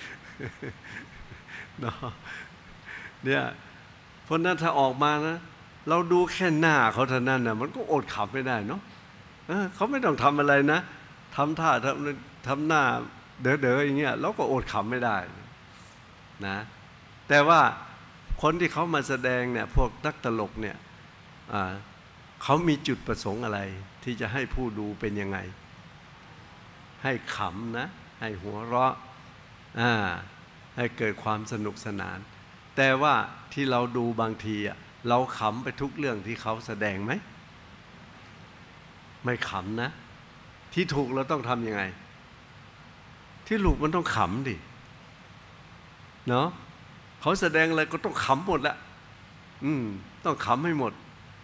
เนาะเนี่ยเพราะนั้นถ้าออกมานะเราดูแค่หน้าเขาเท่านั้นนะมันก็อดขำไม่ได้เนาะเขาไม่ต้องทำอะไรนะทำท่าทำหน้าเด๋อๆอย่างเงี้ยเราก็อดขำไม่ได้นะแต่ว่าคนที่เขามาแสดงเนี่ยพวกนักตลกเนี่ยเขามีจุดประสงค์อะไรที่จะให้ผู้ดูเป็นยังไงให้ขำนะให้หัวเราะให้เกิดความสนุกสนานแต่ว่าที่เราดูบางทีเราขำไปทุกเรื่องที่เขาแสดงไหมไม่ขำนะที่ถูกเราต้องทำยังไงที่ถูกมันต้องขำดิเนาะเขาแสดงอะไรก็ต้องขำหมดละต้องขำให้หมด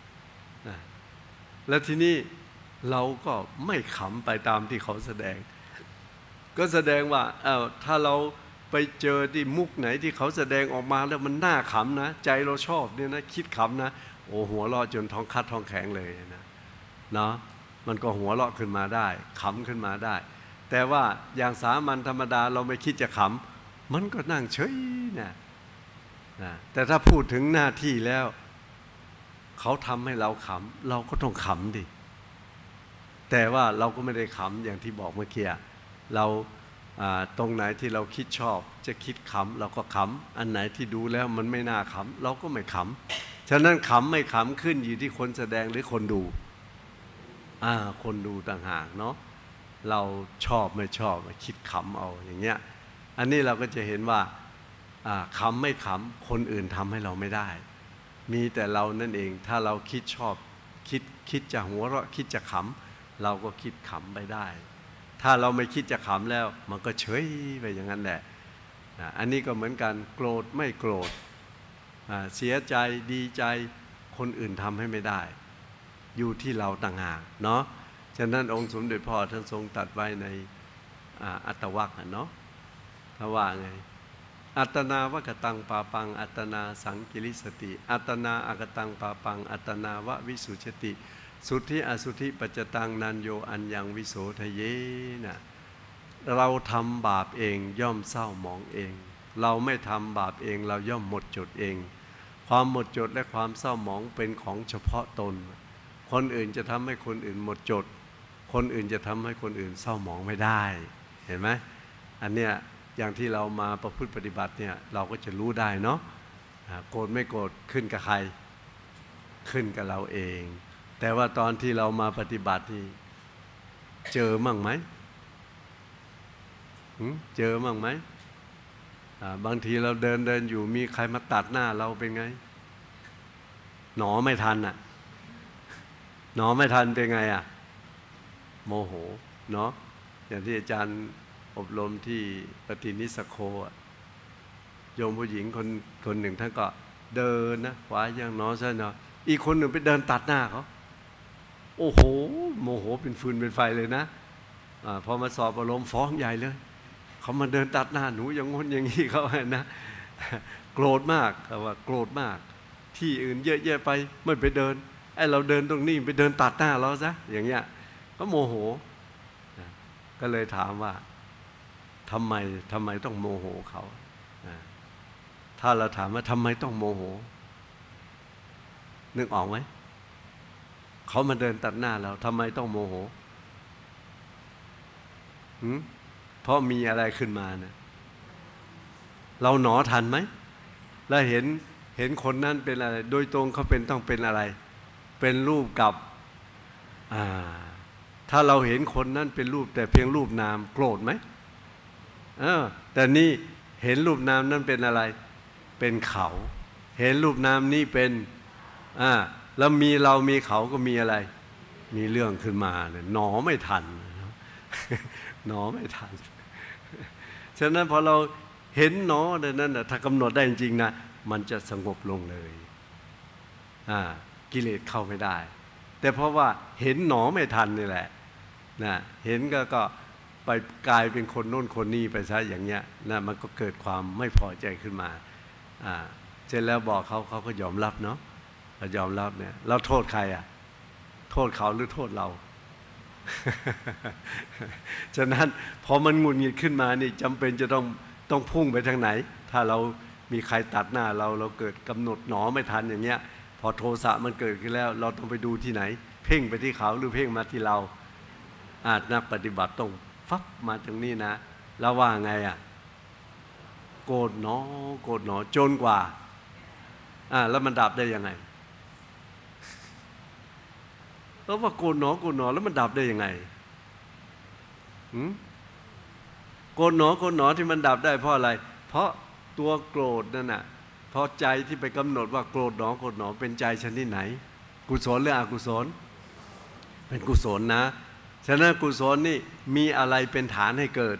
แล้วทีนี้เราก็ไม่ขำไปตามที่เขาแสดงก็แสดงว่าถ้าเราไปเจอที่มุกไหนที่เขาแสดงออกมาแล้วมันน่าขำนะใจเราชอบเนี่ยนะคิดขำนะโอ้หัวเราะจนท้องคัดท้องแข็งเลยนะเนาะมันก็หัวเราะขึ้นมาได้ขำขึ้นมาได้แต่ว่าอย่างสามัญธรรมดาเราไม่คิดจะขำมันก็นั่งเฉยนะแต่ถ้าพูดถึงหน้าที่แล้วเขาทำให้เราขำเราก็ต้องขำดิแต่ว่าเราก็ไม่ได้ขำอย่างที่บอกเมื่อกี้เราตรงไหนที่เราคิดชอบจะคิดขำเราก็ขำอันไหนที่ดูแล้วมันไม่น่าขำเราก็ไม่ขำฉะนั้นขำไม่ขำขึ้นอยู่ที่คนแสดงหรือคนดูคนดูต่างหากเนาะเราชอบไม่ชอบคิดขำเอาอย่างเงี้ยอันนี้เราก็จะเห็นว่าขำไม่ขำคนอื่นทำให้เราไม่ได้มีแต่เรานั่นเองถ้าเราคิดชอบคิดจะหัวเราะคิดจะขำเราก็คิดขำไปได้ถ้าเราไม่คิดจะขำแล้วมันก็เฉยไปอย่างนั้นแหละอันนี้ก็เหมือนกันโกรธไม่โกรธเสียใจดีใจคนอื่นทำให้ไม่ได้อยู่ที่เราต่างหากเนาะฉะนั้นองค์สมเด็จพ่อท่านทรงตรัสไว้ในอัตตวรรคเนาะถ้าว่าไงอัตนาวกตังปาปังอัตนาสังกิริสติอัตนาอกตังปาปังอัตนาววิสุชติสุทธิอสุทธิปัจจตังนันโยอัญญังวิโสทะเยนะเราทำบาปเองย่อมเศร้าหมองเองเราไม่ทำบาปเองเราย่อมหมดจดเองความหมดจดและความเศร้าหมองเป็นของเฉพาะตนคนอื่นจะทำให้คนอื่นหมดจดคนอื่นจะทำให้คนอื่นเศร้าหมองไม่ได้เห็นไหมอันเนี้ยอย่างที่เรามาประพฤติปฏิบัติเนี่ยเราก็จะรู้ได้เนาะโกรธไม่โกรธขึ้นกับใครขึ้นกับเราเองแต่ว่าตอนที่เรามาปฏิบัตินี่เจอมั่งไหมเจอมั่งไหมบางทีเราเดินอยู่มีใครมาตัดหน้าเราเป็นไงหนอไม่ทันหนอไม่ทันเป็นไงโมโหเนาะอย่างที่อาจารย์อบรมที่ปฏินิสโคโยมผู้หญิงคนหนึ่งท่านก็เดินนะขวาอย่างน้อใช่เนาะอีกคนหนึ่งไปเดินตัดหน้าเขาโอ้โหโมโหเป็นฟืนเป็นไฟเลยนะพอมาสอบอารมณ์ฟ้องใหญ่เลยเขามาเดินตัดหน้าหนูอย่างงนอย่างนี้เขานะโกรธมากเขาว่าโกรธมากที่อื่นเยอะแยะไปไม่ไปเดินไอ้เราเดินตรงนี้ไปเดินตัดหน้าเราซะอย่างเงี้ยก็โมโหก็เลยถามว่าทำไมต้องโมโหเขาถ้าเราถามว่าทำไมต้องโมโหนึกออกไหมเขามาเดินตัดหน้าเราทำไมต้องโมโหเพราะมีอะไรขึ้นมาเนี่ยเราหนอทันไหมแล้วเห็นคนนั้นเป็นอะไรโดยตรงเขาต้องเป็นอะไรเป็นรูปกับถ้าเราเห็นคนนั้นเป็นรูปแต่เพียงรูปนามโกรธไหมแต่นี่เห็นรูปนามนั้นเป็นอะไรเป็นเขาเห็นรูปนามนี้เป็นแล้วมีเรามีเขาก็มีอะไรมีเรื่องขึ้นมาเนี่ยหนอไม่ทันหนอไม่ทันฉะนั้นพอเราเห็นหนอนั้นถ้ากำหนดได้จริงๆนะมันจะสงบลงเลยกิเลสเข้าไม่ได้แต่เพราะว่าเห็นหนอไม่ทันนี่แหละนะเห็นก็ไปกลายเป็นคนโน้นคนนี้ไปซะอย่างเงี้ยนะมันก็เกิดความไม่พอใจขึ้นมาเสร็จแล้วบอกเขาก็ยอมรับเนาะยอมรับเนี่ยเราโทษใครโทษเขาหรือโทษเรา ฉะนั้นพอมันหงุดหงิดขึ้นมานี่จำเป็นจะต้องพุ่งไปทางไหนถ้าเรามีใครตัดหน้าเราเกิดกำหนดหนอไม่ทันอย่างเงี้ยพอโทสะมันเกิดขึ้นแล้วเราต้องไปดูที่ไหนเพ่งไปที่เขาหรือเพ่งมาที่เรานักปฏิบัติต้องฟับมาตรงนี้นะแล้วว่าไงโกรธหนอโกรธหนอจนกว่าแล้วมันดับได้ยังไงแล้วว่าโกรธหนอโกรธหนอแล้วมันดับได้ยังไงโกรธหนอโกรธหนอที่มันดับได้เพราะอะไรเพราะตัวโกรธนั่นน่ะเพราะใจที่ไปกำหนดว่าโกรธหนอโกรธหนอเป็นใจชนิดไหนกุศลหรืออกุศลเป็นกุศลนะฉะนั้นกุศลนี่มีอะไรเป็นฐานให้เกิด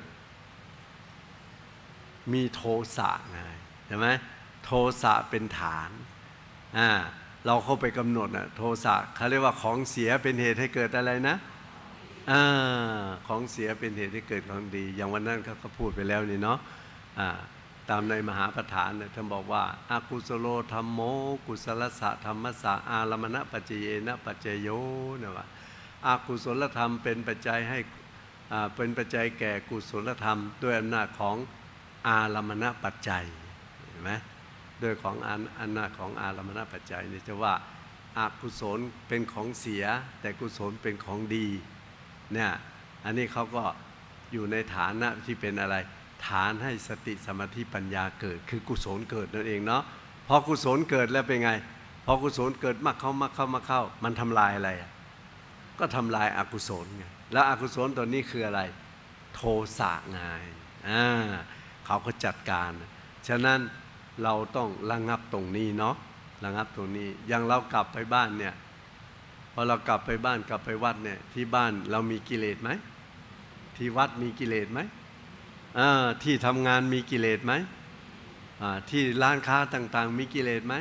มีโทสะไงใช่ไหมโทสะเป็นฐานเราเข้าไปกำหนดโทสะเขาเรียกว่าของเสียเป็นเหตุให้เกิดอะไรนะของเสียเป็นเหตุให้เกิดของดีอย่างวันนั้นเขาก็พูดไปแล้วนี่เนาะตามในมหาปฐานเนี่ยท่านบอกว่าอากุศโลธัมโมกุศลสะธรรมสะอารมณปัจเจเยนะปัจเจโยเนี่ยว่าอากุศลธรรมเป็นปัจจัยให้เป็นปัจจัยแก่กุศลธรรมด้วยอำนาจของอารมณปัจจัยเห็นไหมด้วยของอำนาจของอารมณปัจจัยนี่จะว่าอากุศลเป็นของเสียแต่กุศลเป็นของดีเนี่ยอันนี้เขาก็อยู่ในฐานะที่เป็นอะไรฐานให้สติสมาธิปัญญาเกิดคือกุศลเกิดนั่นเองเนาะพอกุศลเกิดแล้วเป็นไงพอกุศลเกิดมากเข้ามันทำลายอะไรก็ทำลายอกุศลไงแล้วอกุศลตัวนี้คืออะไรโทสะไงเขาก็จัดการฉะนั้นเราต้องระงับตรงนี้เนาะระงับตรงนี้อย่างเรากลับไปบ้านเนี่ยพอเรากลับไปบ้านกลับไปวัดเนี่ยที่บ้านเรามีกิเลสไหมที่วัดมีกิเลสไหมที่ทำงานมีกิเลสไหมที่ร้านค้าต่างๆมีกิเลสไหม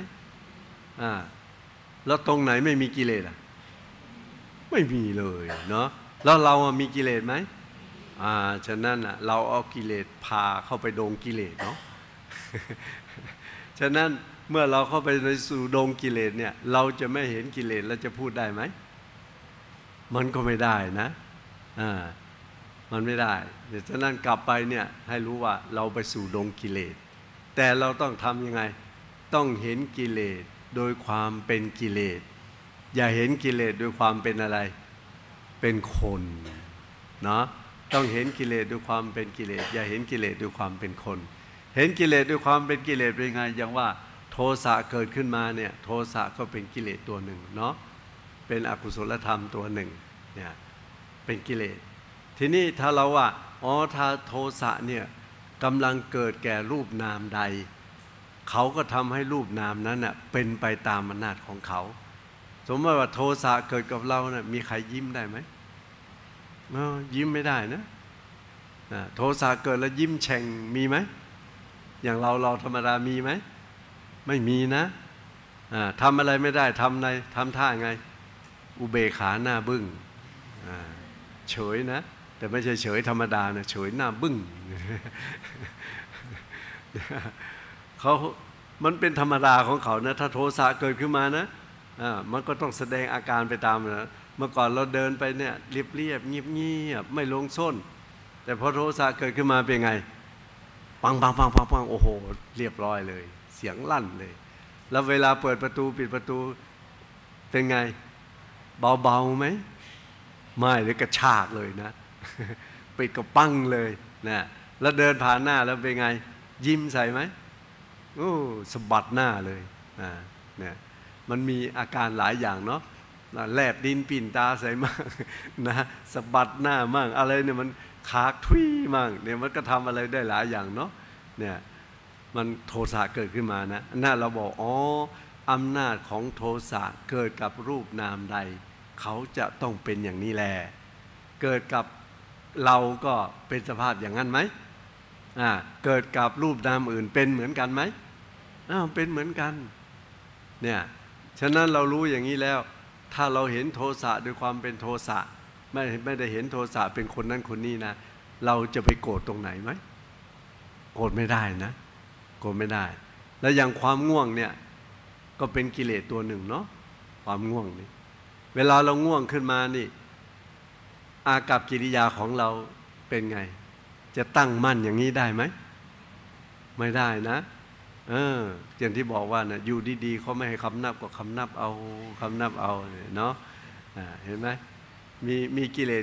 แล้วตรงไหนไม่มีกิเลสไม่มีเลยเนาะแล้วเรามีกิเลสไหมฉะนั้นเราเอากิเลสพาเข้าไปดงกิเลสเนาะ ฉะนั้นเมื่อเราเข้าไปในสู่ดงกิเลสเนี่ยเราจะไม่เห็นกิเลสแล้วจะพูดได้ไหมมันก็ไม่ได้นะมันไม่ได้ฉะนั้นกลับไปเนี่ยให้รู้ว่าเราไปสู่ดงกิเลสแต่เราต้องทำยังไงต้องเห็นกิเลสโดยความเป็นกิเลสอย่าเห็นกิเลสโดยความเป็นอะไรเป็นคนเนาะต้องเห็นกิเลสด้วยความเป็นกิเลสอย่าเห็นกิเลสด้วยความเป็นคนเห็นกิเลสด้วยความเป็นกิเลสเป็นไงอย่างว่าโทสะเกิดขึ้นมาเนี่ยโทสะก็เป็นกิเลสตัวหนึ่งเนาะเป็นอกุศลธรรมตัวหนึ่งเนี่ยเป็นกิเลสทีนี้ถ้าเราว่าถ้าโทสะเนี่ยกำลังเกิดแก่รูปนามใดเขาก็ทำให้รูปนามนั้นน่ะเป็นไปตามอำนาจของเขาสมมติว่าโทสะเกิดกับเราเนี่ยมีใครยิ้มได้ไหมยิ้มไม่ได้นะโทสะเกิดแล้วยิ้มแฉ่งมีไหมอย่างเราธรรมดามีไหมไม่มีนะทำอะไรไม่ได้ทำท่าไงอุเบกขาหน้าบึ้งเฉยนะแต่ไม่ใช่เฉยธรรมดานะเฉยหน้าบึ้ง มันเป็นธรรมดาของเขานะถ้าโทสะเกิดขึ้นมานะมันก็ต้องแสดงอาการไปตามนะเมื่อก่อนเราเดินไปเนี่ยเรียบเงียบไม่ลงส้นแต่พอโทสะเกิดขึ้นมาเป็นไงปังโอ้โหเรียบร้อยเลยเสียงลั่นเลยแล้วเวลาเปิดประตูปิดประตูเป็นไงเบาไหมไม่หรือกระชากเลยนะ ปิดก็ปังเลยนะแล้วเดินผ่านหน้าแล้วเป็นไงยิ้มใส่ไหมโอ้สะบัดหน้าเลยเนี่ยมันมีอาการหลายอย่างเนาะแลบดินปิ่นตาใส่มั่งนะสะบัดหน้ามั่งอะไรเนี่ยมันขากทุยมั่งเนี่ยมันก็ทำอะไรได้หลายอย่างเนาะเนี่ยมันโทสะเกิดขึ้นมานะน่าเราบอกอำนาจของโทสะเกิดกับรูปนามใดเขาจะต้องเป็นอย่างนี้แลเกิดกับเราก็เป็นสภาพอย่างนั้นไหมเกิดกับรูปนามอื่นเป็นเหมือนกันไหมเป็นเหมือนกันเนี่ยฉะนั้นเรารู้อย่างนี้แล้วถ้าเราเห็นโทสะด้วยความเป็นโทสะไม่ได้เห็นโทสะเป็นคนนั้นคนนี้นะเราจะไปโกรธตรงไหนไหมโกรธไม่ได้นะโกรธไม่ได้แล้วอย่างความง่วงเนี่ยก็เป็นกิเลสตัวหนึ่งเนาะความง่วงนี่เวลาเราง่วงขึ้นมานี่อากัปกิริยาของเราเป็นไงจะตั้งมั่นอย่างนี้ได้ไหมไม่ได้นะอย่างที่บอกว่านะอยู่ดีๆเขาไม่ให้คำนับก็คำนับเอาเนาะเห็นไหมมีกิเลส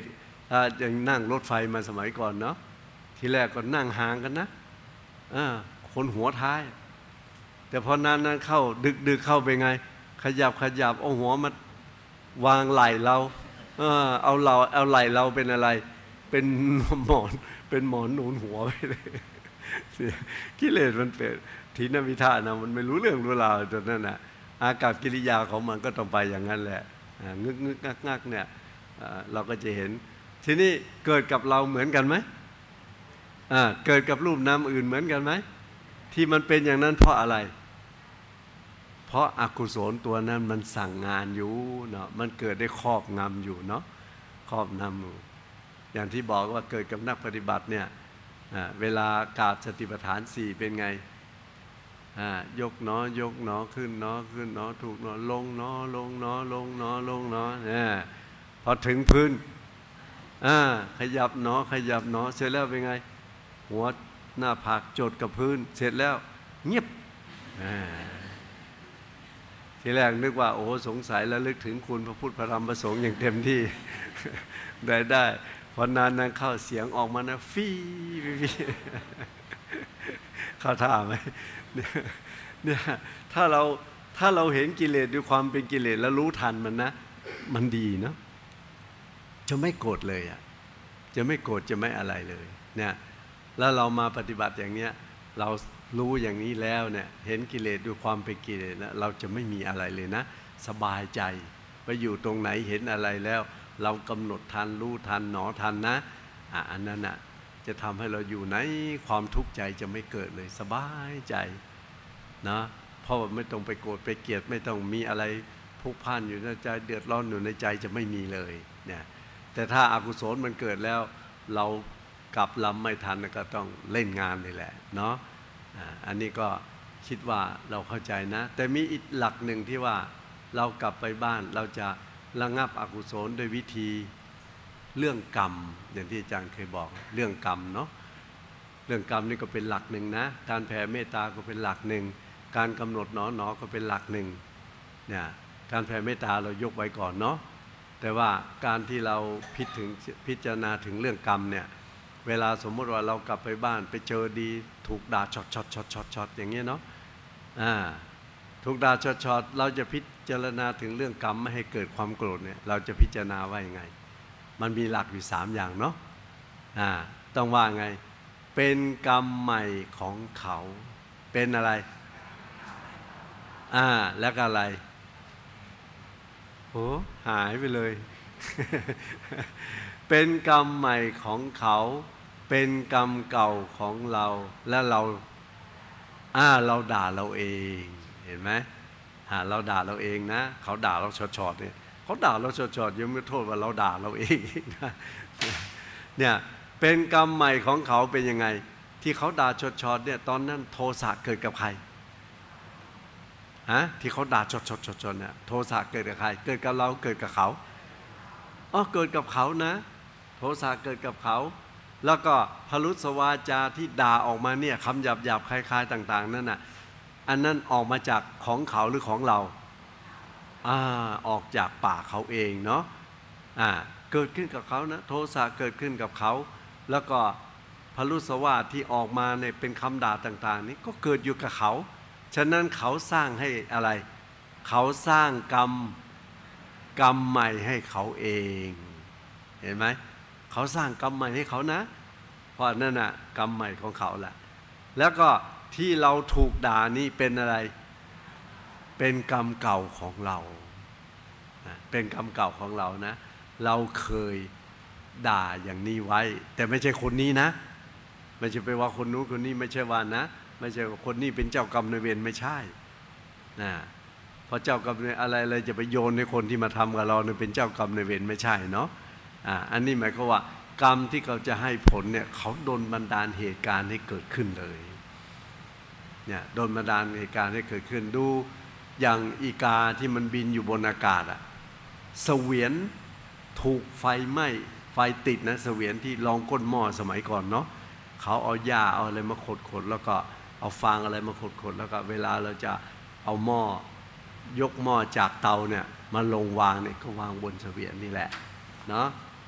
ยังนั่งรถไฟมาสมัยก่อนเนาะทีแรกก็นั่งห่างกันนะคนหัวท้ายแต่พอนานเข้าดึกเข้าไปไงขยับเอาหัวมาวางไหล่เราเอาไหล่เราเป็นอะไรเป็นหมอนหนุนหัวไปเลยกิเลสมันเป็นทีนมิธานะมันไม่รู้เรื่องรู้ราวจนนั่นน่ะอากับกิริยาของมันก็ต้องไปอย่างนั้นแหละงึกงักเนี่ยเราก็จะเห็นทีนี้เกิดกับเราเหมือนกันไหมเกิดกับรูปนามอื่นเหมือนกันไหมที่มันเป็นอย่างนั้นเพราะอะไรเพราะอกุศลตัวนั้นมันสั่งงานอยู่เนาะมันเกิดได้ครอบงำอยู่เนาะครอบงำอยู่อย่างที่บอกว่าเกิดกับนักปฏิบัติเนี่ยเวลากราบสติปัฏฐาน4เป็นไงยกหนอยกหนอขึ้นหนอขึ้นหนอถูกหนอลงหนอลงหนอลงหนอลงหนอพอถึงพื้นขยับหนอขยับหนอเสร็จแล้วเป็นไงหัวหน้าผากจดกับพื้นเสร็จแล้วเงียบทีแรกนึกว่าโอ้สงสัยแล้วลึกถึงคุณพระพุทธพระธรรมพระสงฆ์อย่างเต็มที่ ได้พอนานนั้นเข้าเสียงออกมานะฟีเข้าท่าไหมเนี่ยถ้าเราเห็นกิเลสด้วยความเป็นกิเลสแล้วรู้ทันมันนะมันดีเนาะจะไม่โกรธเลยจะไม่โกรธจะไม่อะไรเลยเนี่ยแล้วเรามาปฏิบัติอย่างเนี้ยเรารู้อย่างนี้แล้วเนี่ยเห็นกิเลสด้วยความเป็นกิเลสนะเราจะไม่มีอะไรเลยนะสบายใจไปอยู่ตรงไหนเห็นอะไรแล้วเรากำหนดทันรู้ทันหนอทันนะอันนั้นน่ะจะทำให้เราอยู่ในความทุกข์ใจจะไม่เกิดเลยสบายใจนะเพราะว่าไม่ต้องไปโกรธไปเกลียดไม่ต้องมีอะไรพุกพ่านอยู่ในใจเดือดร้อนอยู่ในใจจะไม่มีเลยเนี่ยแต่ถ้าอากุศลมันเกิดแล้วเรากลับลำไม่ทันก็ต้องเล่นงานเลยแหละเนาะอันนี้ก็คิดว่าเราเข้าใจนะแต่มีอีกหลักหนึ่งที่ว่าเรากลับไปบ้านเราจะระงับอกุศลโดยวิธีเรื่องกรรมอย่างที่อาจารย์เคยบอกเรื่องกรรมเนาะเรื่องกรรมนี่ก็เป็นหลักหนึ่งนะการแผ่เมตตาก็เป็นหลักหนึ่งการกำหนดหนอก็เป็นหลักหนึ่งเนี่ยการแผ่เมตตาเรายกไว้ก่อนเนาะแต่ว่าการที่เราพิจารณาถึงเรื่องกรรมเนี่ยเวลาสมมติว่าเรากลับไปบ้านไปเจอดีถูกด่าช็อตอย่างเงี้ยเนาะถูกด่าช็อตเราจะพิจารณาถึงเรื่องกรรมไม่ให้เกิดความโกรธเนี่ยเราจะพิจารณาว่ายังไงมันมีหลักอยู่3อย่างเนาะต้องว่าไงเป็นกรรมใหม่ของเขาเป็นอะไรแล้วก็อะไรโหหายไปเลย เป็นกรรมใหม่ของเขาเป็นกรรมเก่าของเราและเราด่าเราเองเห็นไหมเราด่าเราเองนะเขาด่าเราช็อตเนี่ยเขาด่าเราช็อตยังไม่โทษว่าเราด่าเราเองนะเนี่ยเป็นกรรมใหม่ของเขาเป็นยังไงที่เขาด่าช็อตเนี่ยตอนนั้นโทสะเกิดกับใครที่เขาด่าช็อตเนี่ยโทสะเกิดกับใครเกิดกับเราเกิดกับเขาเกิดกับเขานะโทสะเกิดกับเขาแล้วก็พรุสวาจาที่ด่าออกมาเนี่ยคำหยาบคล้ายๆต่างๆนั่นน่ะอันนั้นออกมาจากของเขาหรือของเราออกจากปากเขาเองเนาะเกิดขึ้นกับเขานะโทสะเกิดขึ้นกับเขาแล้วก็พรุสวาทที่ออกมาเนี่ยเป็นคำด่าต่างๆนี้ก็เกิดอยู่กับเขาฉะนั้นเขาสร้างให้อะไรเขาสร้างกรรมใหม่ให้เขาเองเห็นไหมเขาสร้างกรรมใหม่ให้เขานะเพราะนั่นน่ะกรรมใหม่ของเขาแหละแล้วก็ที่เราถูกด่านี่เป็นอะไรเป็นกรรมเก่าของเราเป็นกรรมเก่าของเรานะเราเคยด่าอย่างนี้ไว้แต่ไม่ใช่คนนี้นะไม่ใช่ไปว่าคนนู้นคนนี้ไม่ใช่ว่านะไม่ใช่ว่าคนนี้เป็นเจ้ากรรมนายเวรไม่ใช่เพราะเจ้ากรรมนายอะไรจะไปโยนให้คนที่มาทำกับเราเนี่ยเป็นเจ้ากรรมนายเวรไม่ใช่เนาะอันนี้หมายความว่ากรรมที่เขาจะให้ผลเนี่ยเขาโดนบันดาลเหตุการณ์ให้เกิดขึ้นเลยเนี่ยโดนบันดาลเหตุการณ์ให้เกิดขึ้นดูอย่างอีกาที่มันบินอยู่บนอากาศเสวียนถูกไฟไหม้ไฟติดนะเสวียนที่รองก้นหม้อสมัยก่อนเนาะเขาเอาหญ้าเอาอะไรมาขดแล้วก็เอาฟางอะไรมาขดแล้วก็เวลาเราจะเอาหม้อยกหม้อจากเตาเนี่ยมาลงวางเนี่ยก็วางบนเสวียนนี่แหละเนาะ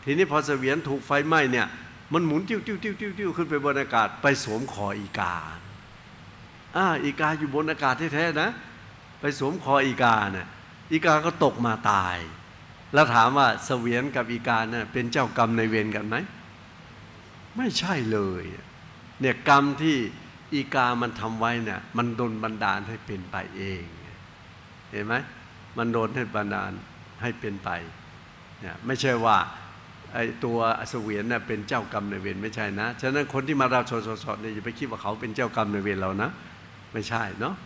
ทีนี้พอเสวียนถูกไฟไหม้เนี่ยมันหมุนติ้วติ้วติ้วติ้วติ้วขึ้นไปบนอากาศไปสวมคออีกาอีกาอยู่บนอากาศแท้ๆนะไปสวมคออีกาเนี่ยอีกาก็ตกมาตายแล้วถามว่าเสวียนกับอีกาเนี่ยเป็นเจ้ากรรมในายเวรกันไหมไม่ใช่เลยเนี่ยกรรมที่อีกามันทำไว้เนี่ยมันโดนบันดาลให้เป็นไปเองเห็นไหมมันโดนให้บันดาลให้เป็นไปเนี่ยไม่ใช่ว่าไอ้ตัวเสวียนเนี่ยเป็นเจ้ากรรมนายเวรไม่ใช่นะฉะนั้นคนที่มาเราสดๆเนี่ยอย่าไปคิดว่าเขาเป็นเจ้ากรรมนายเวรเรานะไม่ใช่เนาะ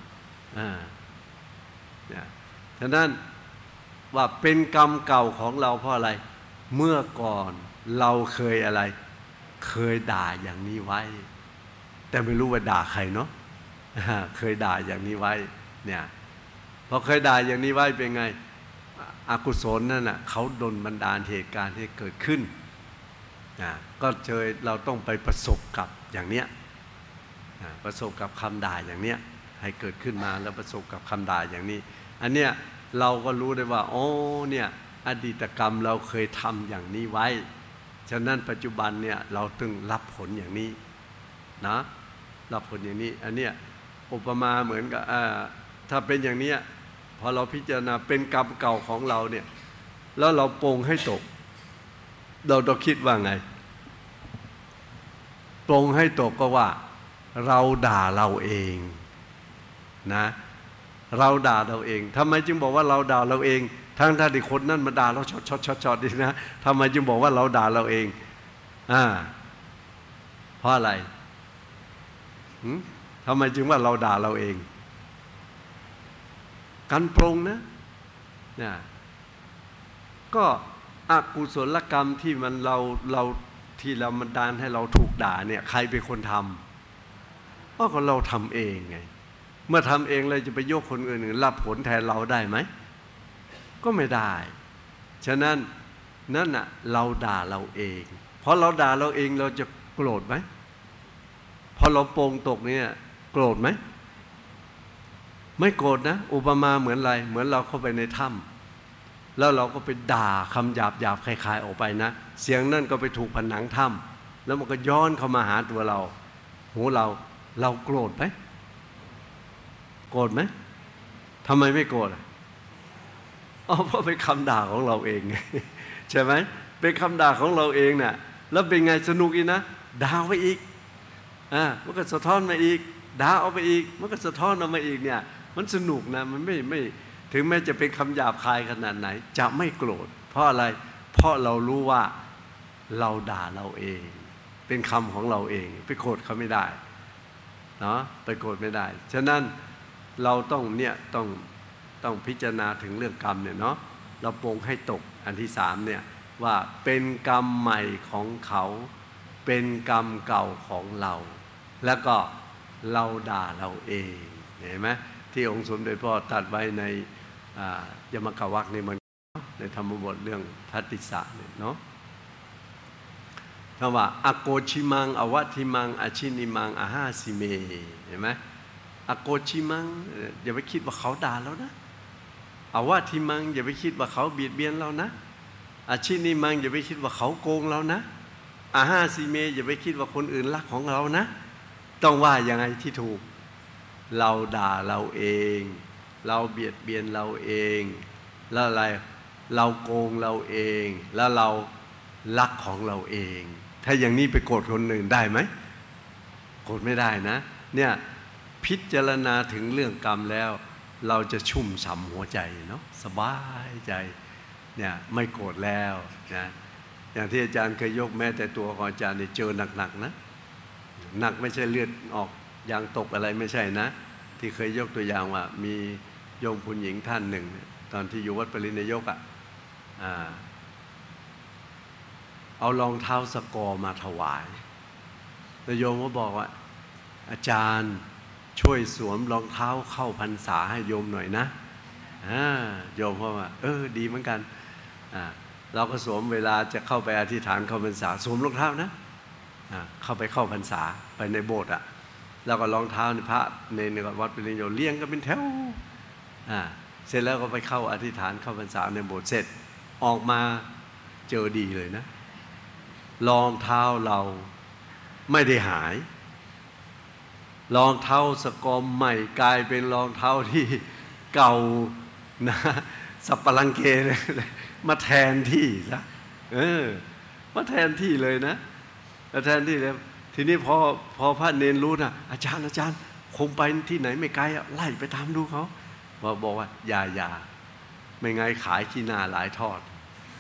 เนี่ยฉะนั้นว่าเป็นกรรมเก่าของเราเพราะอะไรเมื่อก่อนเราเคยอะไรเคยด่าอย่างนี้ไว้แต่ไม่รู้ว่าด่าใครเนาะเคยด่าอย่างนี้ไว้เนี่ยพอเคยด่าอย่างนี้ไว้เป็นไงอกุศลนั่นน่ะเขาดลบันดาลเหตุการณ์ที่เกิดขึ้นก็เราต้องไปประสบกับอย่างเนี้ยประสบกับคำด่าอย่างเนี้ยให้เกิดขึ้นมาแล้วประสบกับคำด่าอย่างนี้อันเนี้ยเราก็รู้ได้ว่าโอ้เนี่ยอดีตกรรมเราเคยทำอย่างนี้ไว้ฉะนั้นปัจจุบันเนี่ยเราตึงรับผลอย่างนี้นะรับผลอย่างนี้อันเนี้ยอุปมาเหมือนกับถ้าเป็นอย่างนี้พอเราพิจารณาเป็นกรรมเก่าของเราเนี่ยแล้วเราปรงให้ตกเราต้องคิดว่าไงปรงให้ตกก็ว่าเราด่าเราเองนะเราด่าเราเองทำไมจึงบอกว่าเราด่าเราเองทั้งที่คนนั่นมาด่าเราช็อตดีนะทำไมจึงบอกว่าเราด่าเราเองเพราะอะไรทำไมจึงว่าเราด่าเราเองการปรงนะก็อกุศลกรรมที่มันเราที่เรามันดานให้เราถูกด่าเนี่ยใครเป็นคนทำก็เราทำเองไงเมื่อทำเองเลยจะไปยกคนอื่นรับผลแทนเราได้ไหมก็ไม่ได้ฉะนั้นนั่นน่ะเราด่าเราเองเพราะเราด่าเราเองเราจะโกรธไหมพอเราโปงตกเนี่ยโกรธไหมไม่โกรธนะอุปมาเหมือนอะไรเหมือนเราเข้าไปในถ้ำแล้วเราก็ไปด่าคำหยาบคลายๆออกไปนะเสียงนั่นก็ไปถูกผนังถ้ำแล้วมันก็ย้อนเข้ามาหาตัวเราหูเราโกรธไหมโกรธไหมทำไมไม่โกรธเพราะเป็นคำด่าของเราเองใช่ไหมเป็นคำด่าของเราเองเนี่ยแล้วเป็นไงสนุกอีกนะด่าไปอีกมันก็สะท้อนมาอีกด่าเอาไปอีกมันก็สะท้อนออกมาอีกเนี่ยมันสนุกนะมันไม่ถึงแม้จะเป็นคำหยาบคายขนาดไหนจะไม่โกรธเพราะอะไรเพราะเรารู้ว่าเราด่าเราเองเป็นคำของเราเองไปโกรธเขาไม่ได้เนาะไปโกรธไม่ได้ฉะนั้นเราต้องพิจารณาถึงเรื่องกรรมเนี่ยเนาะเราปรงให้ตกอันที่สามเนี่ยว่าเป็นกรรมใหม่ของเขาเป็นกรรมเก่าของเราแล้วก็เราด่าเราเองเห็นไหมที่องค์สมเด็จพ่อตรัสไว้ในยมกวักนี่มันในธรรมบทเรื่องทัตติสะเนี่ยเนาะคำว่าอโกชิมังอวัติมังอชินิมังอาหาสิเมเห็นไหมอโกชิมังอย่าไปคิดว่าเขาด่าเรานะอวัติมังอย่าไปคิดว่าเขาเบียดเบียนเรานะอชินิมังอย่าไปคิดว่าเขาโกงเรานะอาหาสิเมอย่าไปคิดว่าคนอื่นรักของเรานะต้องว่ายังไงที่ถูกเราด่าเราเองเราเบียดเบียนเราเองแล้วอะไรเราโกงเราเองแล้วเรารักของเราเองถ้าอย่างนี้ไปโกรธคนอื่นได้ไหมโกรธไม่ได้นะเนี่ยพิจารณาถึงเรื่องกรรมแล้วเราจะชุ่มฉ่ำหัวใจเนาะสบายใจเนี่ยไม่โกรธแล้วนะอย่างที่อาจารย์เคยยกแม้แต่ตัวของอาจารย์เนี่ยเจอหนักๆนะหนักไม่ใช่เลือดออกยางตกอะไรไม่ใช่นะที่เคยยกตัวอย่างว่ามีโยมผู้หญิงท่านหนึ่งตอนที่อยู่วัดปรินายกเอารองเท้าสกอร์มาถวายแล้วโยมก็บอกว่าอาจารย์ช่วยสวมรองเท้าเข้าพรรษาให้โยมหน่อยนะโยมก็ว่าดีเหมือนกันเราก็สวมเวลาจะเข้าไปอธิษฐานเข้าพรรษาสวมรองเท้านะเข้าไปเข้าพรรษาไปในโบสถ์แล้วก็รองเท้าในพระในวัดปริญโยเลี้ยงกันเป็นแถวเสร็จแล้วก็ไปเข้าอธิษฐานเข้าพรรษาในโบสถ์เสร็จออกมาเจอดีเลยนะรองเท้าเราไม่ได้หายรองเท้าสกอมใหม่กลายเป็นรองเท้าที่เก่านะสับปะรังเกเลยมาแทนที่ซะมาแทนที่เลยนะมาแทนที่เลยทีนี้พอพระเนรรู้นะอาจารย์คงไปที่ไหนไม่ไกลไล่ไปตามดูเขาบอกว่าอย่าไม่ไงขายขี้หน้าหลายทอด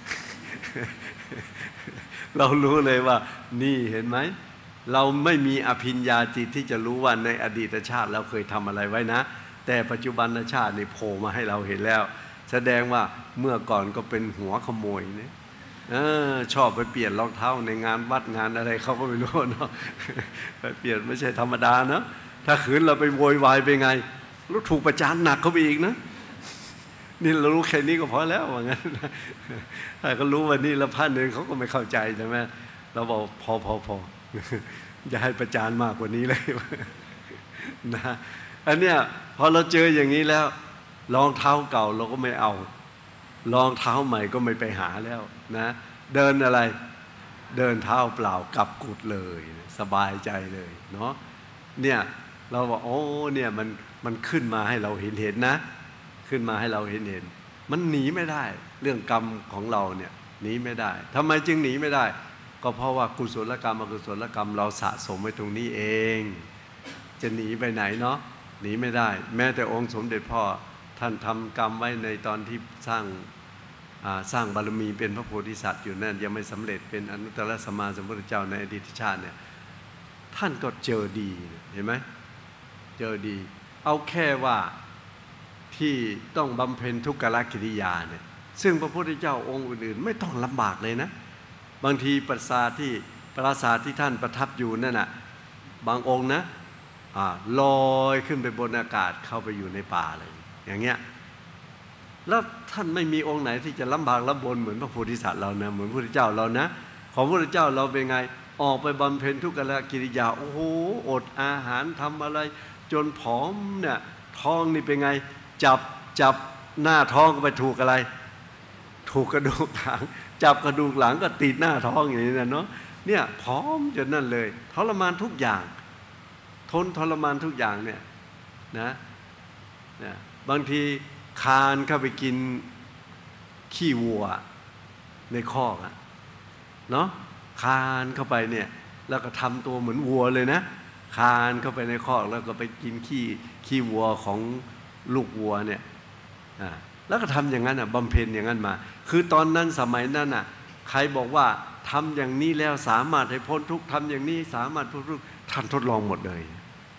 เรารู้เลยว่านี่เห็นไหมเราไม่มีอภิญญาจิตที่จะรู้ว่าในอดีตชาติเราเคยทำอะไรไว้นะแต่ปัจจุบันชาตินี่โผล่มาให้เราเห็นแล้วแสดงว่าเมื่อก่อนก็เป็นหัวขโมยเนี่ยชอบไปเปลี่ยนรองเท้าในงานวัดงานอะไรเขาก็ไม่รู้เนาะไปเปลี่ยนไม่ใช่ธรรมดาเนาะถ้าขืนเราไปโวยวายไปไงแล้วถูกประจานหนักเขาไปอีกนะนี่เรารู้แค่นี้ก็พอแล้วว่างั้นถ้าเขารู้ว่านี่แล้วพระเนรเขาก็ไม่เข้าใจใช่ไหมเราบอกพออย่าให้ประจานมากกว่านี้เลยนะอันเนี้ยพอเราเจออย่างนี้แล้วรองเท้าเก่าเราก็ไม่เอารองเท้าใหม่ก็ไม่ไปหาแล้วนะเดินอะไรเดินเท้าเปล่ากลับกุดเลยสบายใจเลยเนาะเนี่ยเราบอกโอ้เนี่ยมันขึ้นมาให้เราเห็นนะขึ้นมาให้เราเห็นมันหนีไม่ได้เรื่องกรรมของเราเนี่ยหนีไม่ได้ทำไมจึงหนีไม่ได้ก็เพราะว่ากุศลกรรมอกุศลกรรมเราสะสมไว้ตรงนี้เองจะหนีไปไหนเนาะหนีไม่ได้แม้แต่องค์สมเด็จพ่อท่านทำกรรมไว้ในตอนที่สร้างบารมีเป็นพระโพธิสัตว์อยู่นั่นยังไม่สำเร็จเป็นอนุตตรสัมมาสัมพุทธเจ้าในอดีตชาติเนี่ยท่านก็เจอดีเห็นไหมเจอดีเอาแค่ว่าที่ต้องบำเพ็ญทุกขกิริยาเนี่ยซึ่งพระพุทธเจ้าองค์อื่นๆไม่ต้องลำบากเลยนะบางทีปราสาทที่ท่านประทับอยู่นั่นน่ะบางองค์นะลอยขึ้นไปบนอากาศเข้าไปอยู่ในป่าเลยอย่างเงี้ยแล้วท่านไม่มีองค์ไหนที่จะลำบากลำบนเหมือนพระโพธิสัตว์เรานะเหมือนพระพุทธเจ้าเรานะของพระพุทธเจ้าเราเป็นไงออกไปบำเพ็ญทุกขกิริยาโอ้โหอดอาหารทำอะไรจนผอมเนี่ยท้องนี่เป็นไงจับหน้าท้องก็ไปถูกอะไรถูกกระดูกหลังจับกระดูกหลังก็ติดหน้าท้องอย่างนี้นะเนาะเนี่ยผอมจนนั่นเลยทรมานทุกอย่างทนทรมานทุกอย่างเนี่ยนะบางทีคานเข้าไปกินขี้วัวในคอกอะเนาะคานเข้าไปเนี่ยแล้วก็ทำตัวเหมือนวัวเลยนะคานเข้าไปในคอกแล้วก็ไปกินขี้วัวของลูกวัวเนี่ยแล้วก็ทำอย่างนั้นบำเพ็ญอย่างนั้นมาคือตอนนั้นสมัยนั้นใครบอกว่าทำอย่างนี้แล้วสามารถให้พ้นทุกข์ทำอย่างนี้สามารถพ้นทุกข์ท่านทดลองหมดเลย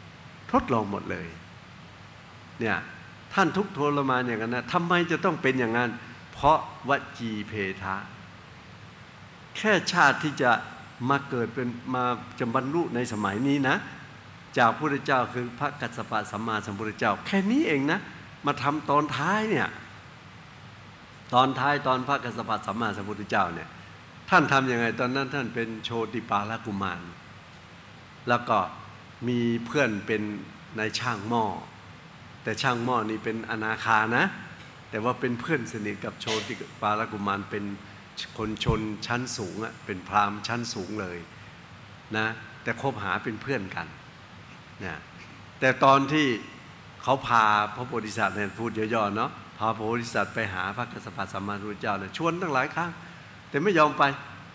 เนี่ยท่านทุกข์ทรมานอย่างนั้นนะทำไมจะต้องเป็นอย่างนั้นเพราะวจีเพทะแค่ชาติที่จะมาเกิดเป็นมาจะบรรลุในสมัยนี้นะจากพระพุทธเจ้าคือพระกัสสปะสัมมาสัมพุทธเจ้าแค่นี้เองนะมาทำตอนท้ายเนี่ยตอนท้ายตอนพระกัสสปะสัมมาสัมพุทธเจ้าเนี่ยท่านทำยังไงตอนนั้นท่านเป็นโชติปาลกุมารแล้วก็มีเพื่อนเป็นนายช่างหม้อแต่ช่างหม้อนี่เป็นอนาคานะแต่ว่าเป็นเพื่อนสนิทกับโชติปาลกุมารเป็นคนชนชั้นสูงเป็นพราหมณ์ชั้นสูงเลยนะแต่คบหาเป็นเพื่อนกันนะแต่ตอนที่เขาพาพระโพธิสัตว์เนี่ยพูดย่อๆเนาะพาพระโพธิสัตว์ไปหาพระกัสสปะสัมมาสัมพุทธเจ้าเนี่ยชวนตั้งหลายครั้งแต่ไม่ยอมไป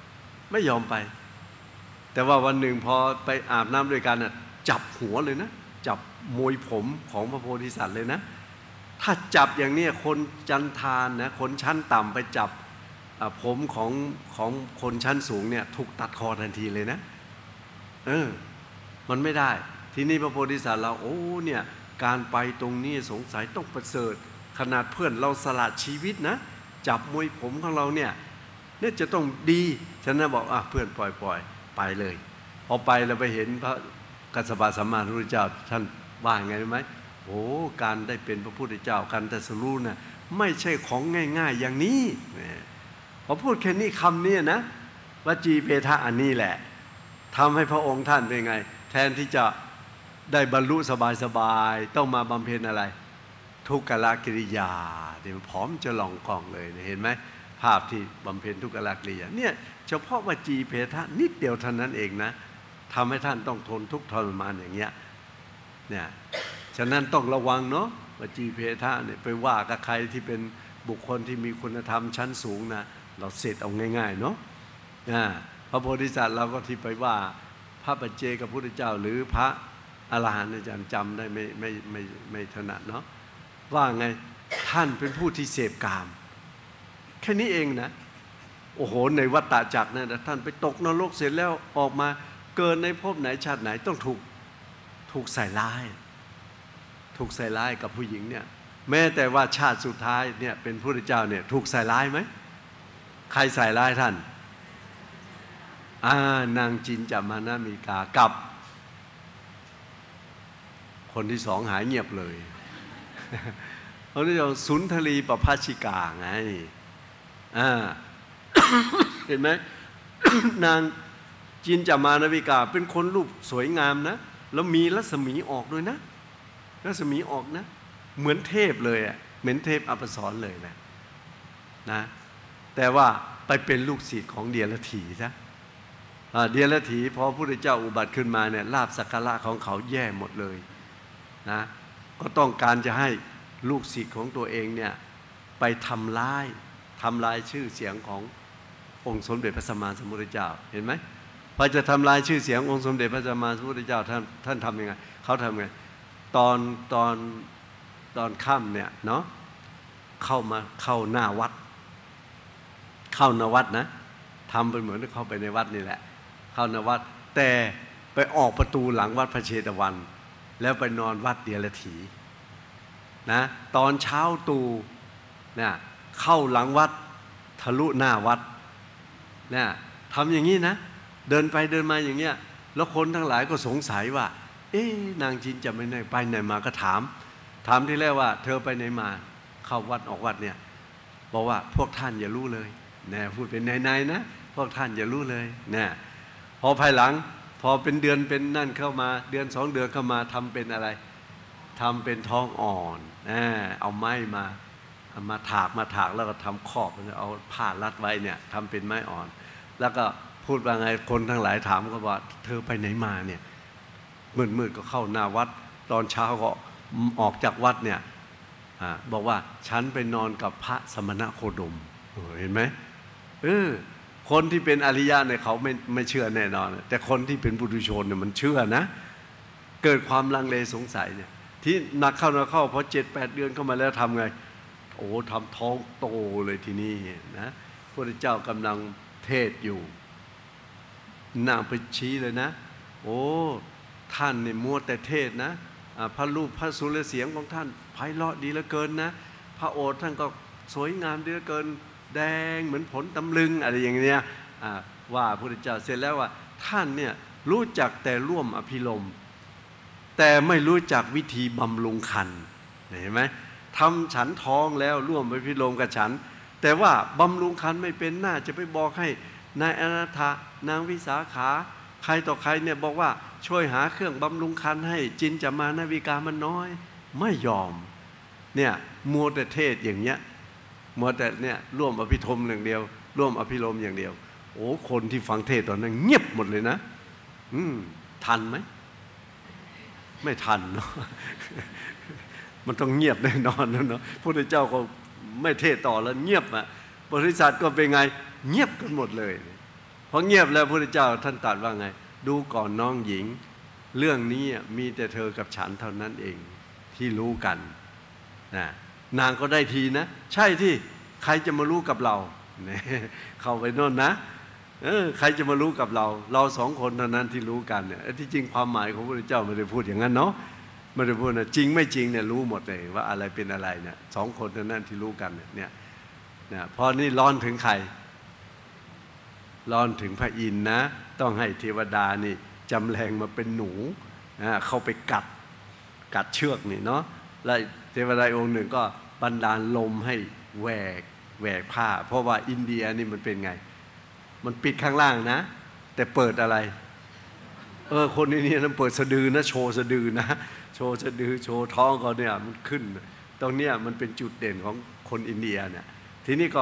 แต่ว่าวันหนึ่งพอไปอาบน้ำด้วยกันน่ะจับหัวเลยนะจับมวยผมของพระโพธิสัตว์เลยนะถ้าจับอย่างนี้คนจันทานนะคนชั้นต่ำไปจับผมของคนชั้นสูงเนี่ยถูกตัดคอทันทีเลยนะมันไม่ได้ทีนี้พระโพธิสัตว์เราโอ้เนี่ยการไปตรงนี้สงสัยต้องประเสริฐขนาดเพื่อนเราสละชีวิตนะจับมวยผมของเราเนี่ยจะต้องดีฉันนะบอกเพื่อนปล่อยไปเลยพอไปเราไปเห็นพระกัสสปะสัมมาสัมพุทธเจ้าท่านว่าไงรู้ไหมโอ้การได้เป็นพระพุทธเจ้าการตรัสรู้น่ะไม่ใช่ของง่ายๆอย่างนี้พอพูดแค่นี้คำนี้นะวจีเพทะอันนี้แหละทำให้พระองค์ท่านเป็นไงแทนที่จะได้บรรลุสบายๆต้องมาบำเพ็ญอะไรทุกขกิริยาเดี๋ยวผอมจะหลองกล่องเลยเห็นไหมภาพที่บำเพ็ญทุกขลากริยาเนี่ยเฉพาะวจีเพทะนิดเดียวเท่านั้นเองนะทำให้ท่านต้องทนทุกข์ทรมานอย่างเงี้ยเนี่ยฉะนั้นต้องระวังเนาะวจีเพทะเนี่ยไปว่ากับใครที่เป็นบุคคลที่มีคุณธรรมชั้นสูงนะเราเสร็จเอาง่ายๆเนาะพระโพธิสัตว์เราก็ที่ไปว่าพระปัจเจกพุทธเจ้าหรือพระอรหันต์อาจารย์จำได้ไม่ถนัดเนาะว่าไงท่านเป็นผู้ที่เสพกามแค่นี้เองนะโอ้โหในวัฏฏะจักรเนี่ยท่านไปตกนรกเสร็จแล้วออกมาเกิดในภพไหนชาติไหนต้องถูกใส่ร้ายกับผู้หญิงเนี่ยแม้แต่ว่าชาติสุดท้ายเนี่ยเป็นพระพุทธเจ้าเนี่ยถูกใส่ร้ายไหมใครใส่ร้ายท่านนางจินจามานามิกากับคนที่สองหายเงียบเลยเขาเรียกว่าสุนทรีปภาชิกาไงเห็นไหม นางจินจามานามิกาเป็นคนรูปสวยงามนะแล้วมีรัศมีออกด้วยนะรัศมีออกนะเหมือนเทพเลยอ่ะเหมือนเทพอปสรเลยนะแต่ว่าไปเป็นลูกศิษย์ของเดียรถีซะเดียรถีพอพระพุทธเจ้าอุบัติขึ้นมาเนี่ยลาภสักการะของเขาแย่หมดเลยนะก็ต้องการจะให้ลูกศิษย์ของตัวเองเนี่ยไปทำลายชื่อเสียงขององค์สมเด็จพระสัมมาสัมพุทธเจ้าเห็นไหมพอจะทำลายชื่อเสียงองค์สมเด็จพระสัมมาสัมพุทธเจ้าท่านทำยังไงเขาทำยังไงตอนค่ำเนี่ยเนาะเข้าหน้าวัดนะทำเป็นเหมือนเข้าไปในวัดนี่แหละเข้าหน้าวัดแต่ไปออกประตูหลังวัดพระเชตวันแล้วไปนอนวัดเดียรถีนะตอนเช้าตู่เนี่ยเข้าหลังวัดทะลุหน้าวัดเนี่ยทำอย่างนี้นะเดินไปเดินมาอย่างเงี้ยแล้วคนทั้งหลายก็สงสัยว่านางจินจะไม่ไปไหนมาก็ถามที่แรกว่าเธอไปไหนมาเข้าวัดออกวัดเนี่ยบอกว่าพวกท่านอย่ารู้เลยเนี่ยพูดเป็นในนะพวกท่านอย่ารู้เลยเนี่ยพอภายหลังพอเป็นเดือนเป็นนั่นเข้ามาเดือน2 เดือนเข้ามาทำเป็นอะไรทำเป็นท้องอ่อนเอาไม้มาถากแล้วก็ทำขอบเอาผ้ารัดไว้เนี่ยทำเป็นไม้อ่อนแล้วก็พูดว่าไงคนทั้งหลายถามก็ว่าเธอไปไหนมาเนี่ยมืดก็เข้าหน้าวัดตอนเช้าก็ออกจากวัดเนี่ยบอกว่าฉันไปนอนกับพระสมณโคดมเห็นไหมคนที่เป็นอริยะเนี่ยเขาไม่เชื่อแน่นอนแต่คนที่เป็นปุถุชนเนี่ยมันเชื่อนะเกิดความลังเลสงสัยเนี่ยที่หนักเข้าพอ7-8 เดือนเข้ามาแล้วทำไงโอ้ทำท้องโตเลยทีนี้นะพระพุทธเจ้ากำลังเทศอยู่นางไปชี้เลยนะโอ้ท่านเนี่ยมัวแต่เทศนะพระรูปพระสุรเสียงของท่านไพเราะดีเหลือเกินนะพระโอษฐ์ท่านก็สวยงามดีเหลือเกินแดงเหมือนผลตำลึงอะไรอย่างเงี้ยว่าพระพุทธเจ้าเสร็จแล้วว่าท่านเนี่ยรู้จักแต่ร่วมอภิรมย์แต่ไม่รู้จักวิธีบำรุงคันเห็นไหมทำฉันท้องแล้วร่วมอภิรมย์กับฉันแต่ว่าบำรุงคันไม่เป็นน่าจะไปบอกให้นายอนาถานางวิสาขาใครต่อใครเนี่ยบอกว่าช่วยหาเครื่องบำรุงคันให้จินจามานาวิกามันน้อยไม่ยอมเนี่ยมัวแต่เทศอย่างเงี้ยมัวแต่เนี่ยร่วมอภิธรรมอย่างเดียวร่วมอภิรมอย่างเดียวโอ้คนที่ฟังเทศตอนนั้นเงียบหมดเลยนะทันไหมไม่ทันเนาะ มันต้องเงียบแน่นอนแล้วเนาะพระพุทธเจ้าก็ไม่เทศต่อแล้วเงียบอ่ะบริษัทก็เป็นไงเงียบกันหมดเลยพอเงียบแล้วพระพุทธเจ้าท่านตรัสว่าไงดูก่อนน้องหญิงเรื่องนี้มีแต่เธอกับฉันเท่านั้นเองที่รู้กันนะนางก็ได้ทีนะใช่ที่ใครจะมารู้กับเราเนี่ยเข้าไปโน่นนะใครจะมารู้กับเรา2 คนเท่านั้นที่รู้กันเนี่ยที่จริงความหมายของพระพุทธเจ้าไม่ได้พูดอย่างนั้นเนาะไม่ได้พูดนะจริงไม่จริงเนี่ยรู้หมดเลยว่าอะไรเป็นอะไรเนี่ย2 คนเท่านั้นที่รู้กันเนี่ยพอนี่ร้อนถึงใครร้อนถึงพระอินทร์นะต้องให้เทวดานี่จำแรงมาเป็นหนูเข้าไปกัดเชือกนี่เนาะแล้วเทวดาองค์หนึ่งก็บันดาลลมให้แหวกผ้าเพราะว่าอินเดียนี่มันเป็นไงมันปิดข้างล่างนะแต่เปิดอะไรคนนี้เนี่ยมันเปิดสะดือนะโชว์สะดือนะโชว์สะดือโชว์ท้องเขาเนี่ยมันขึ้นตรงเนี้ยมันเป็นจุดเด่นของคนอินเดียเนี่ยทีนี้ก็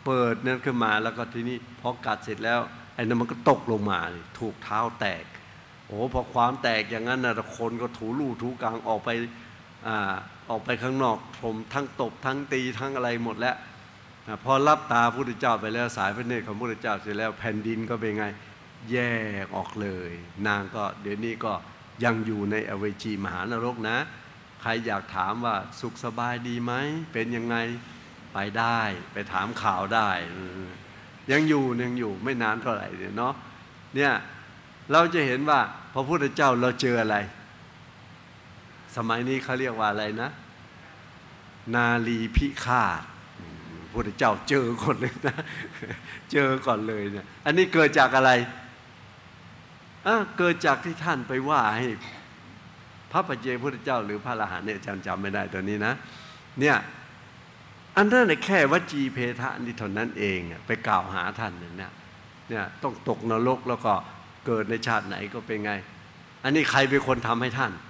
เปิดนั่นขึ้นมาแล้วก็ทีนี้พอกัดเสร็จแล้วไอ้นั่นมันก็ตกลงมาถูกเท้าแตกโอ้พอความแตกอย่างนั้นนะคนก็ถูลู่ถูกลางออกไปข้างนอกผมทั้งตบทั้งตีทั้งอะไรหมดแล้วพอรับตาพระพุทธเจ้าไปแล้วสายพระเนตรของพระพุทธเจ้าเสร็จแล้วแผ่นดินก็เป็นไงแยกออกเลยนางก็เดี๋ยวนี้ก็ยังอยู่ในอเวจีมหานรกนะใครอยากถามว่าสุขสบายดีไหมเป็นยังไงไปได้ไปถามข่าวได้ยังอยู่ไม่นานเท่าไหร่เนี่ยเราจะเห็นว่าพระพุทธเจ้าเราเจออะไรสมัยนี้เขาเรียกว่าอะไรนะนาลีพิฆาตพระพุทธเจ้าเจอก่อนเลยนะเจอก่อนเลยเนี่ยอันนี้เกิดจากอะไรเกิดจากที่ท่านไปว่าให้พระปัจเจกพุทธเจ้าหรือพระอรหันต์เนี่ยจำไม่ได้ตัวนี้นะเนี่ยอันนั้นแค่วจีเพทะนี่เท่านั้นเองไปกล่าวหาท่านเนี่ยต้องตกนรกแล้วก็เกิดในชาติไหนก็เป็นไงอันนี้ใครเป็นคนทำให้ท่าน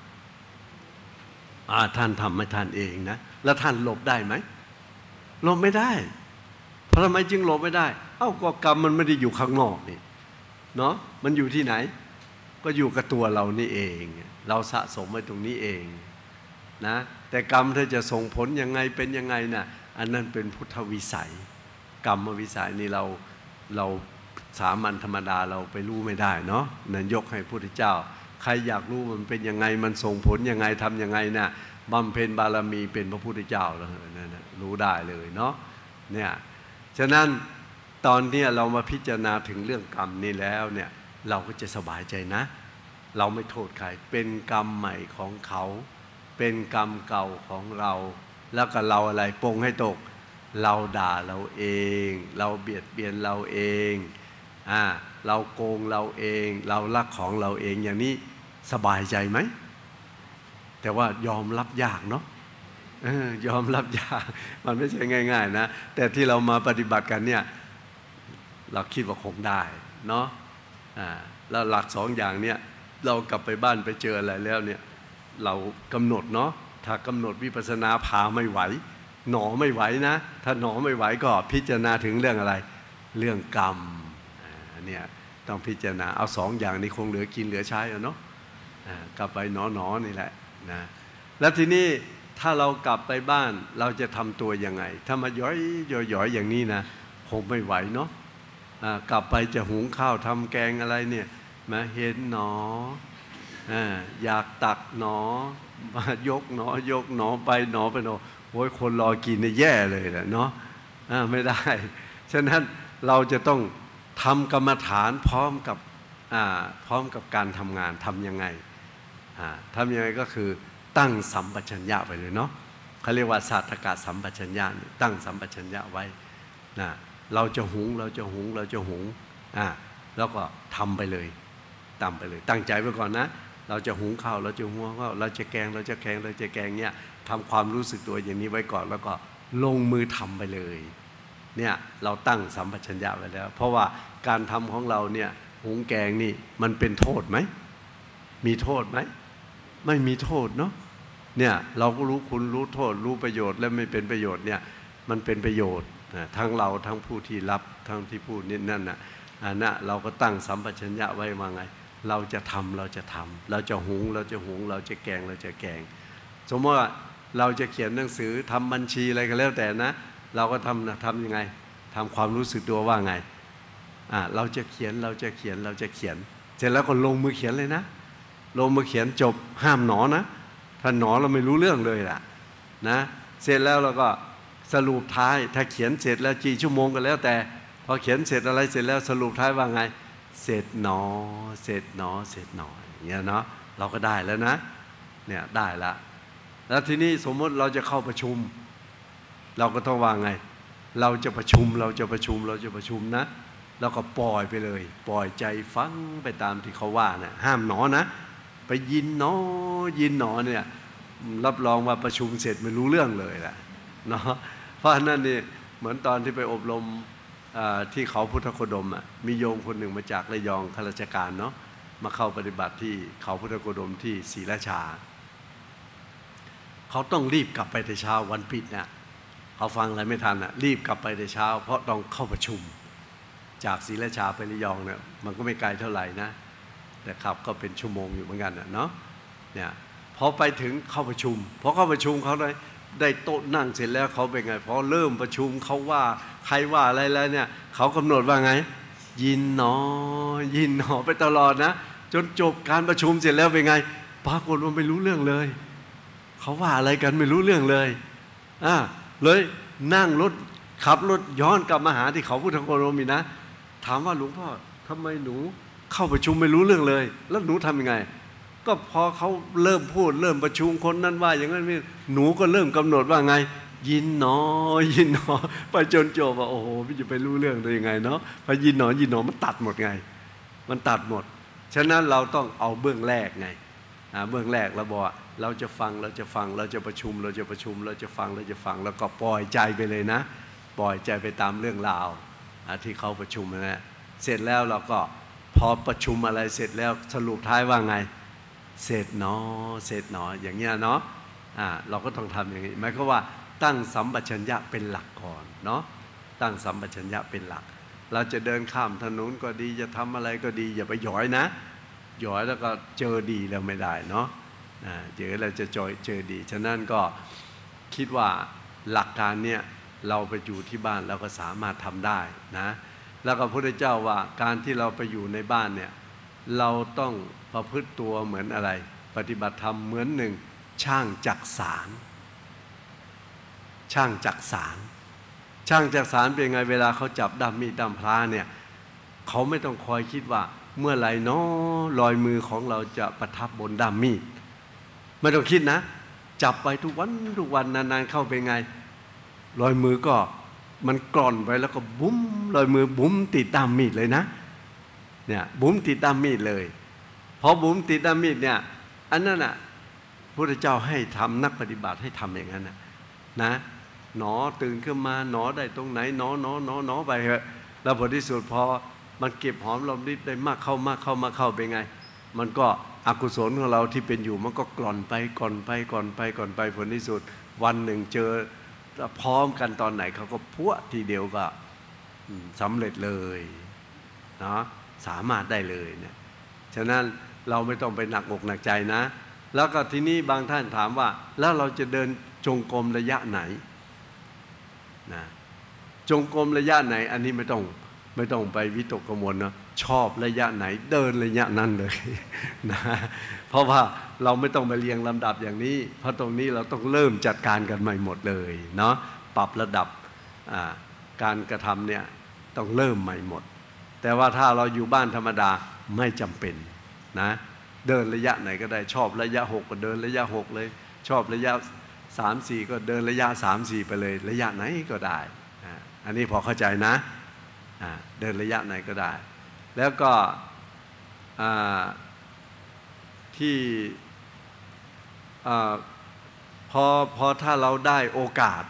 ท่านทำให้ท่านเองนะแล้วท่านหลบได้ไหมหลบไม่ได้เพราะทำไมจึงหลบไม่ได้ก็กรรมมันไม่ได้อยู่ข้างนอกนี่เนาะมันอยู่ที่ไหนก็อยู่กับตัวเรานี่เองเราสะสมไว้ตรงนี้เองนะแต่กรรมถ้าจะส่งผลยังไงเป็นยังไงน่ะอันนั้นเป็นพุทธวิสัยกรรมวิสัยนี่เราสามัญธรรมดาเราไปรู้ไม่ได้เนาะนั่นยกให้พระพุทธเจ้าใครอยากรู้มันเป็นยังไงมันส่งผลยังไงทำยังไงน่ะบำเพ็ญบารมีเป็นพระพุทธเจ้าแล้วนั่นรู้ได้เลยเนาะเนี่ยฉะนั้นตอนนี้เรามาพิจารณาถึงเรื่องกรรมนี่แล้วเนี่ยเราก็จะสบายใจนะเราไม่โทษใครเป็นกรรมใหม่ของเขาเป็นกรรมเก่าของเราแล้วก็เราอะไรปรงให้ตกเราด่าเราเองเราเบียดเบียนเราเองเราโกงเราเองเราลักของเราเองอย่างนี้สบายใจไหมแต่ว่ายอมรับยากเนาะยอมรับยากมันไม่ใช่ง่ายๆนะแต่ที่เรามาปฏิบัติกันเนี่ยเราคิดว่าคงได้เนาะแล้วหลักสองอย่างเนี่ยเรากลับไปบ้านไปเจออะไรแล้วเนี่ยเรากำหนดเนาะถ้ากำหนดวิปัสสนาพาไม่ไหวหนอไม่ไหวนะถ้าหนอไม่ไหวก็พิจารณาถึงเรื่องอะไรเรื่องกรรมเนี่ยต้องพิจารณาเอาสองอย่างนี้คงเหลือกินเหลือใช้เนาะกลับไปหนอนี่แหละนะแล้วทีนี้ถ้าเรากลับไปบ้านเราจะทำตัวยังไงถ้ามาย้อยอย่างนี้นะคงไม่ไหวเนาะกลับไปจะหุงข้าวทำแกงอะไรเนี่ยมาเห็นหนออยากตักหนอมายกหนไปหนอโอ้ยคนรอกินเนี่ยแย่เลยแหละเนาะไม่ได้ฉะนั้นเราจะต้องทำกรรมฐานพร้อมกับการทำงานทำยังไงทำยังไงก็คือตั้งสัมปชัญญะไปเลยเนาะเขาเรียกว่าศาสตกะสัมปชัญญะตั้งสัมปชัญญะไว้นะเราจะหุงแล้วก็ทำไปเลยตั้งใจไว้ก่อนนะเราจะหุงข้าวเราจะหุงข้าวเราจะแกงเนี่ยทำความรู้สึกตัวอย่างนี้ไว้ก่อนแล้วก็ลงมือทำไปเลยเนี่ยเราตั้งสัมปชัญญะไว้แล้วเพราะว่าการทำของเราเนี่ยหุงแกงนี่มันเป็นโทษไหมมีโทษไหมไม่มีโทษเนาะเนี่ยเราก็รู้คุณรู้โทษรู้ประโยชน์และไม่เป็นประโยชน์เนี่ยมันเป็นประโยชน์ทั้งเราทั้งผู้ที่รับทั้งที่พูดนี่นั่นน่ะเราก็ตั้งสัมปชัญญะไว้ว่าไงเราจะทำเราจะหุงเราจะแกงสมมติว่าเราจะเขียนหนังสือทำบัญชีอะไรก็แล้วแต่นะเราก็ทำยังไงทำความรู้สึกตัวว่าไงเราจะเขียนเสร็จแล้วก็ลงมือเขียนเลยนะลงมือเขียนจบห้ามหนอนะถ้าหนอเราไม่รู้เรื่องเลยล่ะนะเสร็จแล้วเราก็สรุปท้ายถ้าเขียนเสร็จแล้วกี่ชั่วโมงก็แล้วแต่พอเขียนเสร็จอะไรเสร็จแล้วสรุปท้ายว่าไงเสร็จหนออย่างเงี้ยเนาะเราก็ได้แล้วนะเนี่ยได้ละแล้วทีนี้สมมติเราจะเข้าประชุมเราก็ต้องว่าไงเราจะประชุมนะแล้วก็ปล่อยไปเลยปล่อยใจฟังไปตามที่เขาว่านะห้ามหนอนะไปยินหนอเนี่ยรับรองว่าประชุมเสร็จไม่รู้เรื่องเลยแหละเนาะเพราะนั่นนี่เหมือนตอนที่ไปอบรมที่เขาพุทธโคดมมีโยมคนหนึ่งมาจากระยองข้าราชการเนาะมาเข้าปฏิบัติที่เขาพุทธโคดมที่ศรีราชาเขาต้องรีบกลับไปแต่เช้าวันปิดเนี่ยเขาเขาฟังอะไรไม่ทันรีบกลับไปแต่เช้าเพราะต้องเข้าประชุมจากศรีราชาไประยองเนี่ยมันก็ไม่ไกลเท่าไหร่นะแต่ขับก็เป็นชั่วโมงอยู่เหมือนกันเนาะเนี่ยพอไปถึงเข้าประชุมพอเข้าประชุมเขาได้โต๊ะนั่งเสร็จแล้วเขาเป็นไงพอเริ่มประชุมเขาว่าใครว่าอะไรแล้วเนี่ยเขากำหนดว่าไงยินหนอยินหนอไปตลอดนะจนจบการประชุมเสร็จแล้วเป็นไงปรากฏว่าไม่รู้เรื่องเลยเขาว่าอะไรกันไม่รู้เรื่องเลยเลยนั่งรถขับรถย้อนกลับมาหาที่เขาพุทธโคโรมีนะถามว่าหลวงพ่อทำไมหนูเข้าประชุมไม่รู้เรื่องเลยแล้วหนูทำยังไงก็พอเขาเริ่มพูดเริ่มประชุมคนนั้นว่าอย่างนั้นหนูก็เริ่มกำหนดว่าไงยินหนอยินหนอไปจนจบว่าโอ้โหพี่จะไปรู้เรื่องได้ยังไงเนาะพอยินหนอยินหนอมันตัดหมดไงมันตัดหมดฉะนั้นเราต้องเอาเบื้องแรกไงเบื้องแรกเราบอกเราจะฟังเราจะฟังเราจะประชุมเราจะประชุมเราจะฟังเราจะฟังแล้วก็ปล่อยใจไปเลยนะปล่อยใจไปตามเรื่องราวที่เขาประชุมนะเสร็จแล้วเราก็พอประชุมอะไรเสร็จแล้วสรุปท้ายว่าไงเสร็จเนาะเสร็จเนาะอย่างเงี้ยเนาะเราก็ต้องทำอย่างนี้หมายความว่าตั้งสัมปชัญญะเป็นหลักก่อนเนาะตั้งสัมปชัญญะเป็นหลักเราจะเดินข้ามถนนก็ดีจะทำอะไรก็ดีอย่าไปหยอยนะหยอยแล้วก็เจอดีแล้วไม่ได้เนาะเจอแล้วจะเจอดีฉะนั้นก็คิดว่าหลักการเนี่ยเราไปอยู่ที่บ้านเราก็สามารถทำได้นะแล้วก็พระพุทธเจ้าว่าการที่เราไปอยู่ในบ้านเนี่ยเราต้องประพฤติตัวเหมือนอะไรปฏิบัติธรรมเหมือนหนึ่งช่างจักสารช่างจักสารช่างจักสารเป็นไงเวลาเขาจับด้ามมีดด้ามพระเนี่ยเขาไม่ต้องคอยคิดว่าเมื่อไหร่น้อรอยมือของเราจะประทับบนด้ามมีดไม่ต้องคิดนะจับไปทุกวันนานๆเข้าไปไงรอยมือก็มันกร่อนไปแล้วก็บุ้มรอยมือบุ้มติดด้ามมีดเลยนะเนี่ยบุ้มติดด้ามมีดเลยพอบุ้มติดด้ามมีดเนี่ยอันนั้นน่ะพระพุทธเจ้าให้ทำนักปฏิบัติให้ทำอย่างนั้นนะหนอตื่นขึ้นมาหนอได้ตรงไหนหนอไปเถอะแล้วผลที่สุดพอมันเก็บหอมรอมริบได้มากเข้าเป็นไงมันก็อกุศลของเราที่เป็นอยู่มันก็กร่อนไปผลที่สุดวันหนึ่งเจอพร้อมกันตอนไหนเขาก็พัวทีเดียวก็สำเร็จเลยเนาะสามารถได้เลยเนี่ยฉะนั้นเราไม่ต้องไปหนักอกหนักใจนะแล้วก็ทีนี้บางท่านถามว่าแล้วเราจะเดินจงกรมระยะไหนนะจงกรมระยะไหนอันนี้ไม่ต้องไปวิตกกังวลนะชอบระยะไหนเดินระยะนั้นเลยนะเพราะว่าเราไม่ต้องไปเรียงลำดับอย่างนี้เพราะตรงนี้เราต้องเริ่มจัดการกันใหม่หมดเลยเนาะปรับระดับการกระทำเนี่ยต้องเริ่มใหม่หมดแต่ว่าถ้าเราอยู่บ้านธรรมดาไม่จำเป็นนะเดินระยะไหนก็ได้ชอบระยะ6ก็เดินระยะ6เลยชอบระยะ3-4ก็เดินระยะ3-4ไปเลยระยะไหนก็ได้อันนี้พอเข้าใจนะเดินระยะไหนก็ได้แล้วก็ที่พอถ้าเราได้โอกาส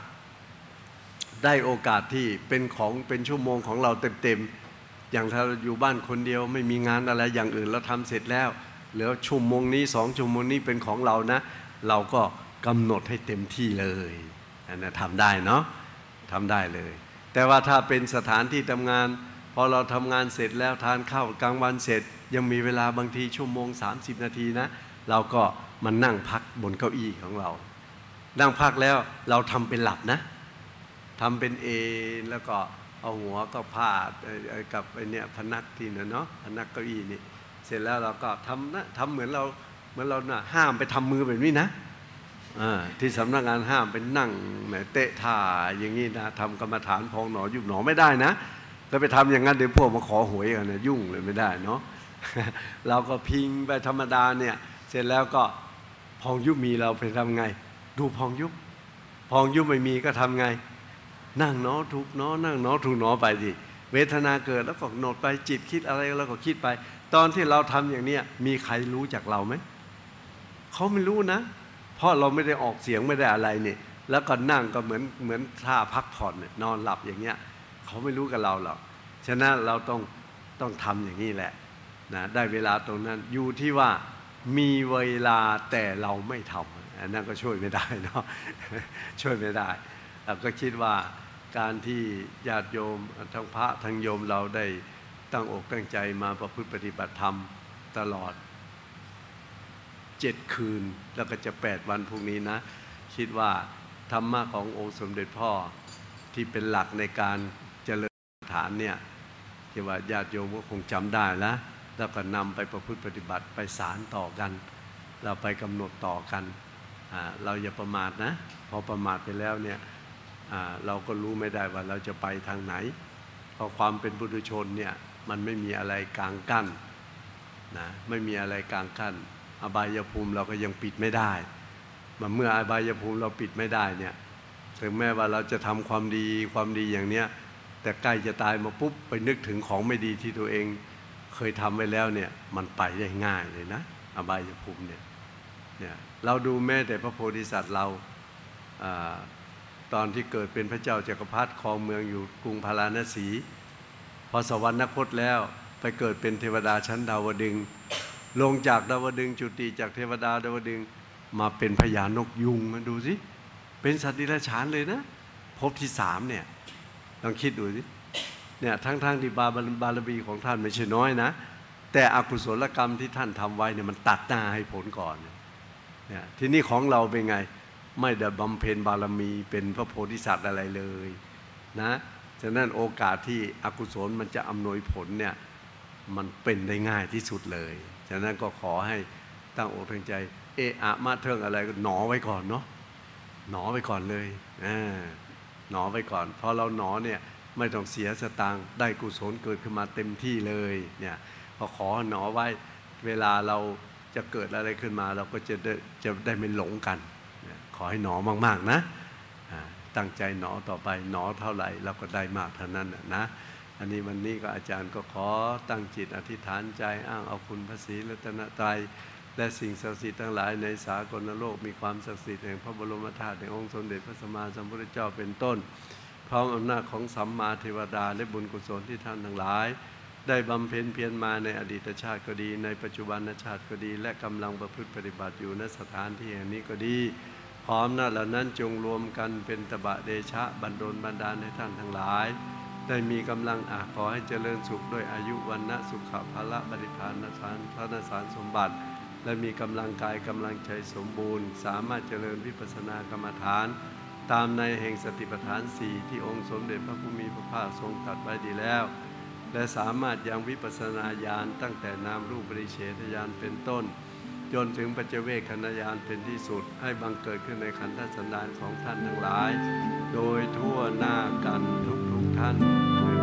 ที่เป็นชั่วโมงของเราเต็มอย่างถ้าเราอยู่บ้านคนเดียวไม่มีงานอะไรอย่างอื่นเราทำเสร็จแล้วเหลือชั่วโมงนี้2 ชั่วโมงนี้เป็นของเรานะเราก็กำหนดให้เต็มที่เลยอันนั้นทำได้เนาะทำได้เลยแต่ว่าถ้าเป็นสถานที่ทำงานพอเราทำงานเสร็จแล้วทานข้าวกลางวันเสร็จยังมีเวลาบางทีชั่วโมง30 นาทีนะเราก็มานั่งพักบนเก้าอี้ของเรานั่งพักแล้วเราทำเป็นหลับนะทำเป็นเอนแล้วก็เอาหัวก็พาดกับไอ้เนี่ยพนักที่เนาะพนักเก้าอี้นี่เสร็จแล้วเราก็ทำเหมือนเราน่ะห้ามไปทำมือแบบนี้นะที่สำนักงานห้ามเป็นนั่งแหมเตะท่าอย่างนี้นะทำกรรมฐานพองหนอยุบหนอไม่ได้นะถ้าไปทำอย่างนั้นเดี๋ยวพวกมาขอหวยกันนะยุ่งเลยไม่ได้เนาะ เราก็พิงไปธรรมดาเนี่ยเสร็จแล้วก็พองยุบมีเราไปทำไงดูพองยุบไม่มีก็ทำไงนั่งหนอถูกหนอนั่งหนอถูกหนอไปสิเวทนาเกิดแล้วก็โนดไปจิตคิดอะไรแล้วก็คิดไปตอนที่เราทำอย่างนี้มีใครรู้จักเราไหมเขาไม่รู้นะเพราะเราไม่ได้ออกเสียงไม่ได้อะไรเนี่ยแล้วก็นั่งก็เหมือนท่าพักผ่อนนอนหลับอย่างเงี้ยเขาไม่รู้กับเราหรอกฉะนั้นเราต้องทำอย่างนี้แหละนะได้เวลาตรงนั้นอยู่ที่ว่ามีเวลาแต่เราไม่ทำอันนั้นก็ช่วยไม่ได้เนาะช่วยไม่ได้เราก็คิดว่าการที่ญาติโยมทั้งพระทั้งโยมเราได้ตั้งอกตั้งใจมาประพฤติปฏิบัติธรรมตลอด7 คืนแล้วก็จะ8 วันพรุ่งนี้นะคิดว่าธรรมะขององค์สมเด็จพ่อที่เป็นหลักในการเจริญฐานเนี่ยคิดว่าญาติโยมก็คงจำได้แล้วก็นำไปประพฤติปฏิบัติไปสานต่อกันเราไปกำหนดต่อกันเราอย่าประมาทนะพอประมาทไปแล้วเนี่ยเราก็รู้ไม่ได้ว่าเราจะไปทางไหนเพราะความเป็นปุถุชนเนี่ยมันไม่มีอะไรกลางกั้นนะไม่มีอะไรกลางกั้นอบายภูมิเราก็ยังปิดไม่ได้เมื่ออบายภูมิเราปิดไม่ได้เนี่ยถึงแม้ว่าเราจะทำความดีอย่างเนี้ยแต่ใกล้จะตายมาปุ๊บไปนึกถึงของไม่ดีที่ตัวเองเคยทำไว้แล้วเนี่ยมันไปได้ง่ายเลยนะอบายภูมิเนี่ยเราดูแม้แต่พระโพธิสัตว์เราตอนที่เกิดเป็นพระเจ้าจักรพรรดิครองเมืองอยู่กรุงพาราณสีพอสวรรคตแล้วไปเกิดเป็นเทวดาชั้นดาวดึงส์ลงจากดาวดึงส์จุติจากเทวดาดาวดึงส์มาเป็นพญานกยุงดูสิเป็นสัตว์ดิรัจฉานเลยนะภพที่3เนี่ยลองคิดดูสิเนี่ยทั้งที่บารมีของท่านไม่ใช่น้อยนะแต่อกุศลกรรมที่ท่านทำไว้เนี่ยมันตัดหน้าให้ผลก่อนเนี่ยที่นี่ของเราเป็นไงไม่ได้บำเพ็ญบารมีเป็นพระโพธิสัตว์อะไรเลยนะฉะนั้นโอกาสที่อกุศลมันจะอำนวยผลเนี่ยมันเป็นได้ง่ายที่สุดเลยฉะนั้นก็ขอให้ตั้งอกตั้งใจมาเทิงอะไรก็หนอไว้ก่อนเนาะหนอไว้ก่อนเลยหนอไว้ก่อนพอเราหนอเนี่ยไม่ต้องเสียสตางค์ได้กุศลเกิดขึ้นมาเต็มที่เลยเนี่ยพอขอหนอไว้เวลาเราจะเกิดอะไรขึ้นมาเราก็จะได้ไม่หลงกันขอให้หนอมากๆนะตั้งใจหนอต่อไปหนอเท่าไหร่เราก็ได้มากเท่านั้นนะอันนี้วันนี้ก็อาจารย์ก็ขอตั้งจิตอธิษฐานใจอ้างเอาคุณพระศรีรัตนตรัยและสิ่งศักดิ์สิทธิ์ทั้งหลายในสากลโลกมีความศักดิ์สิทธิ์แห่งพระบรมธาตุแห่งองค์สมเด็จพระสัมมาสัมพุทธเจ้าเป็นต้นพร้อมอำนาจของสัมมาเทวดาและบุญกุศลที่ท่านทั้งหลายได้บำเพ็ญเพียรมาในอดีตชาติก็ดีในปัจจุบันชาติก็ดีและกำลังประพฤติปฏิบัติอยู่ณสถานที่แห่งนี้ก็ดีพร้อมอำนาจเหล่านั้นจงรวมกันเป็นตบะเดชะบันดลบันดาลให้ท่านทั้งหลายได้มีกำลังขอให้เจริญสุขด้วยอายุวันนะสุขภาละบริพารสารพระนสารสมบัติและมีกำลังกายกำลังใจสมบูรณ์สามารถเจริญวิปัสสนากรรมฐานตามในแห่งสติปัฏฐาน 4ที่องค์สมเด็จพระผู้มีพระภาคทรงตรัสไว้ดีแล้วและสามารถยังวิปัสสนาญาณตั้งแต่นามรูปปริเฉทญาณเป็นต้นจนถึงปัจเจเวคขณญาณเป็นที่สุดให้บังเกิดขึ้นในขันธสันดานของท่านทั้งหลายโดยทั่วหน้ากันทุกท่าน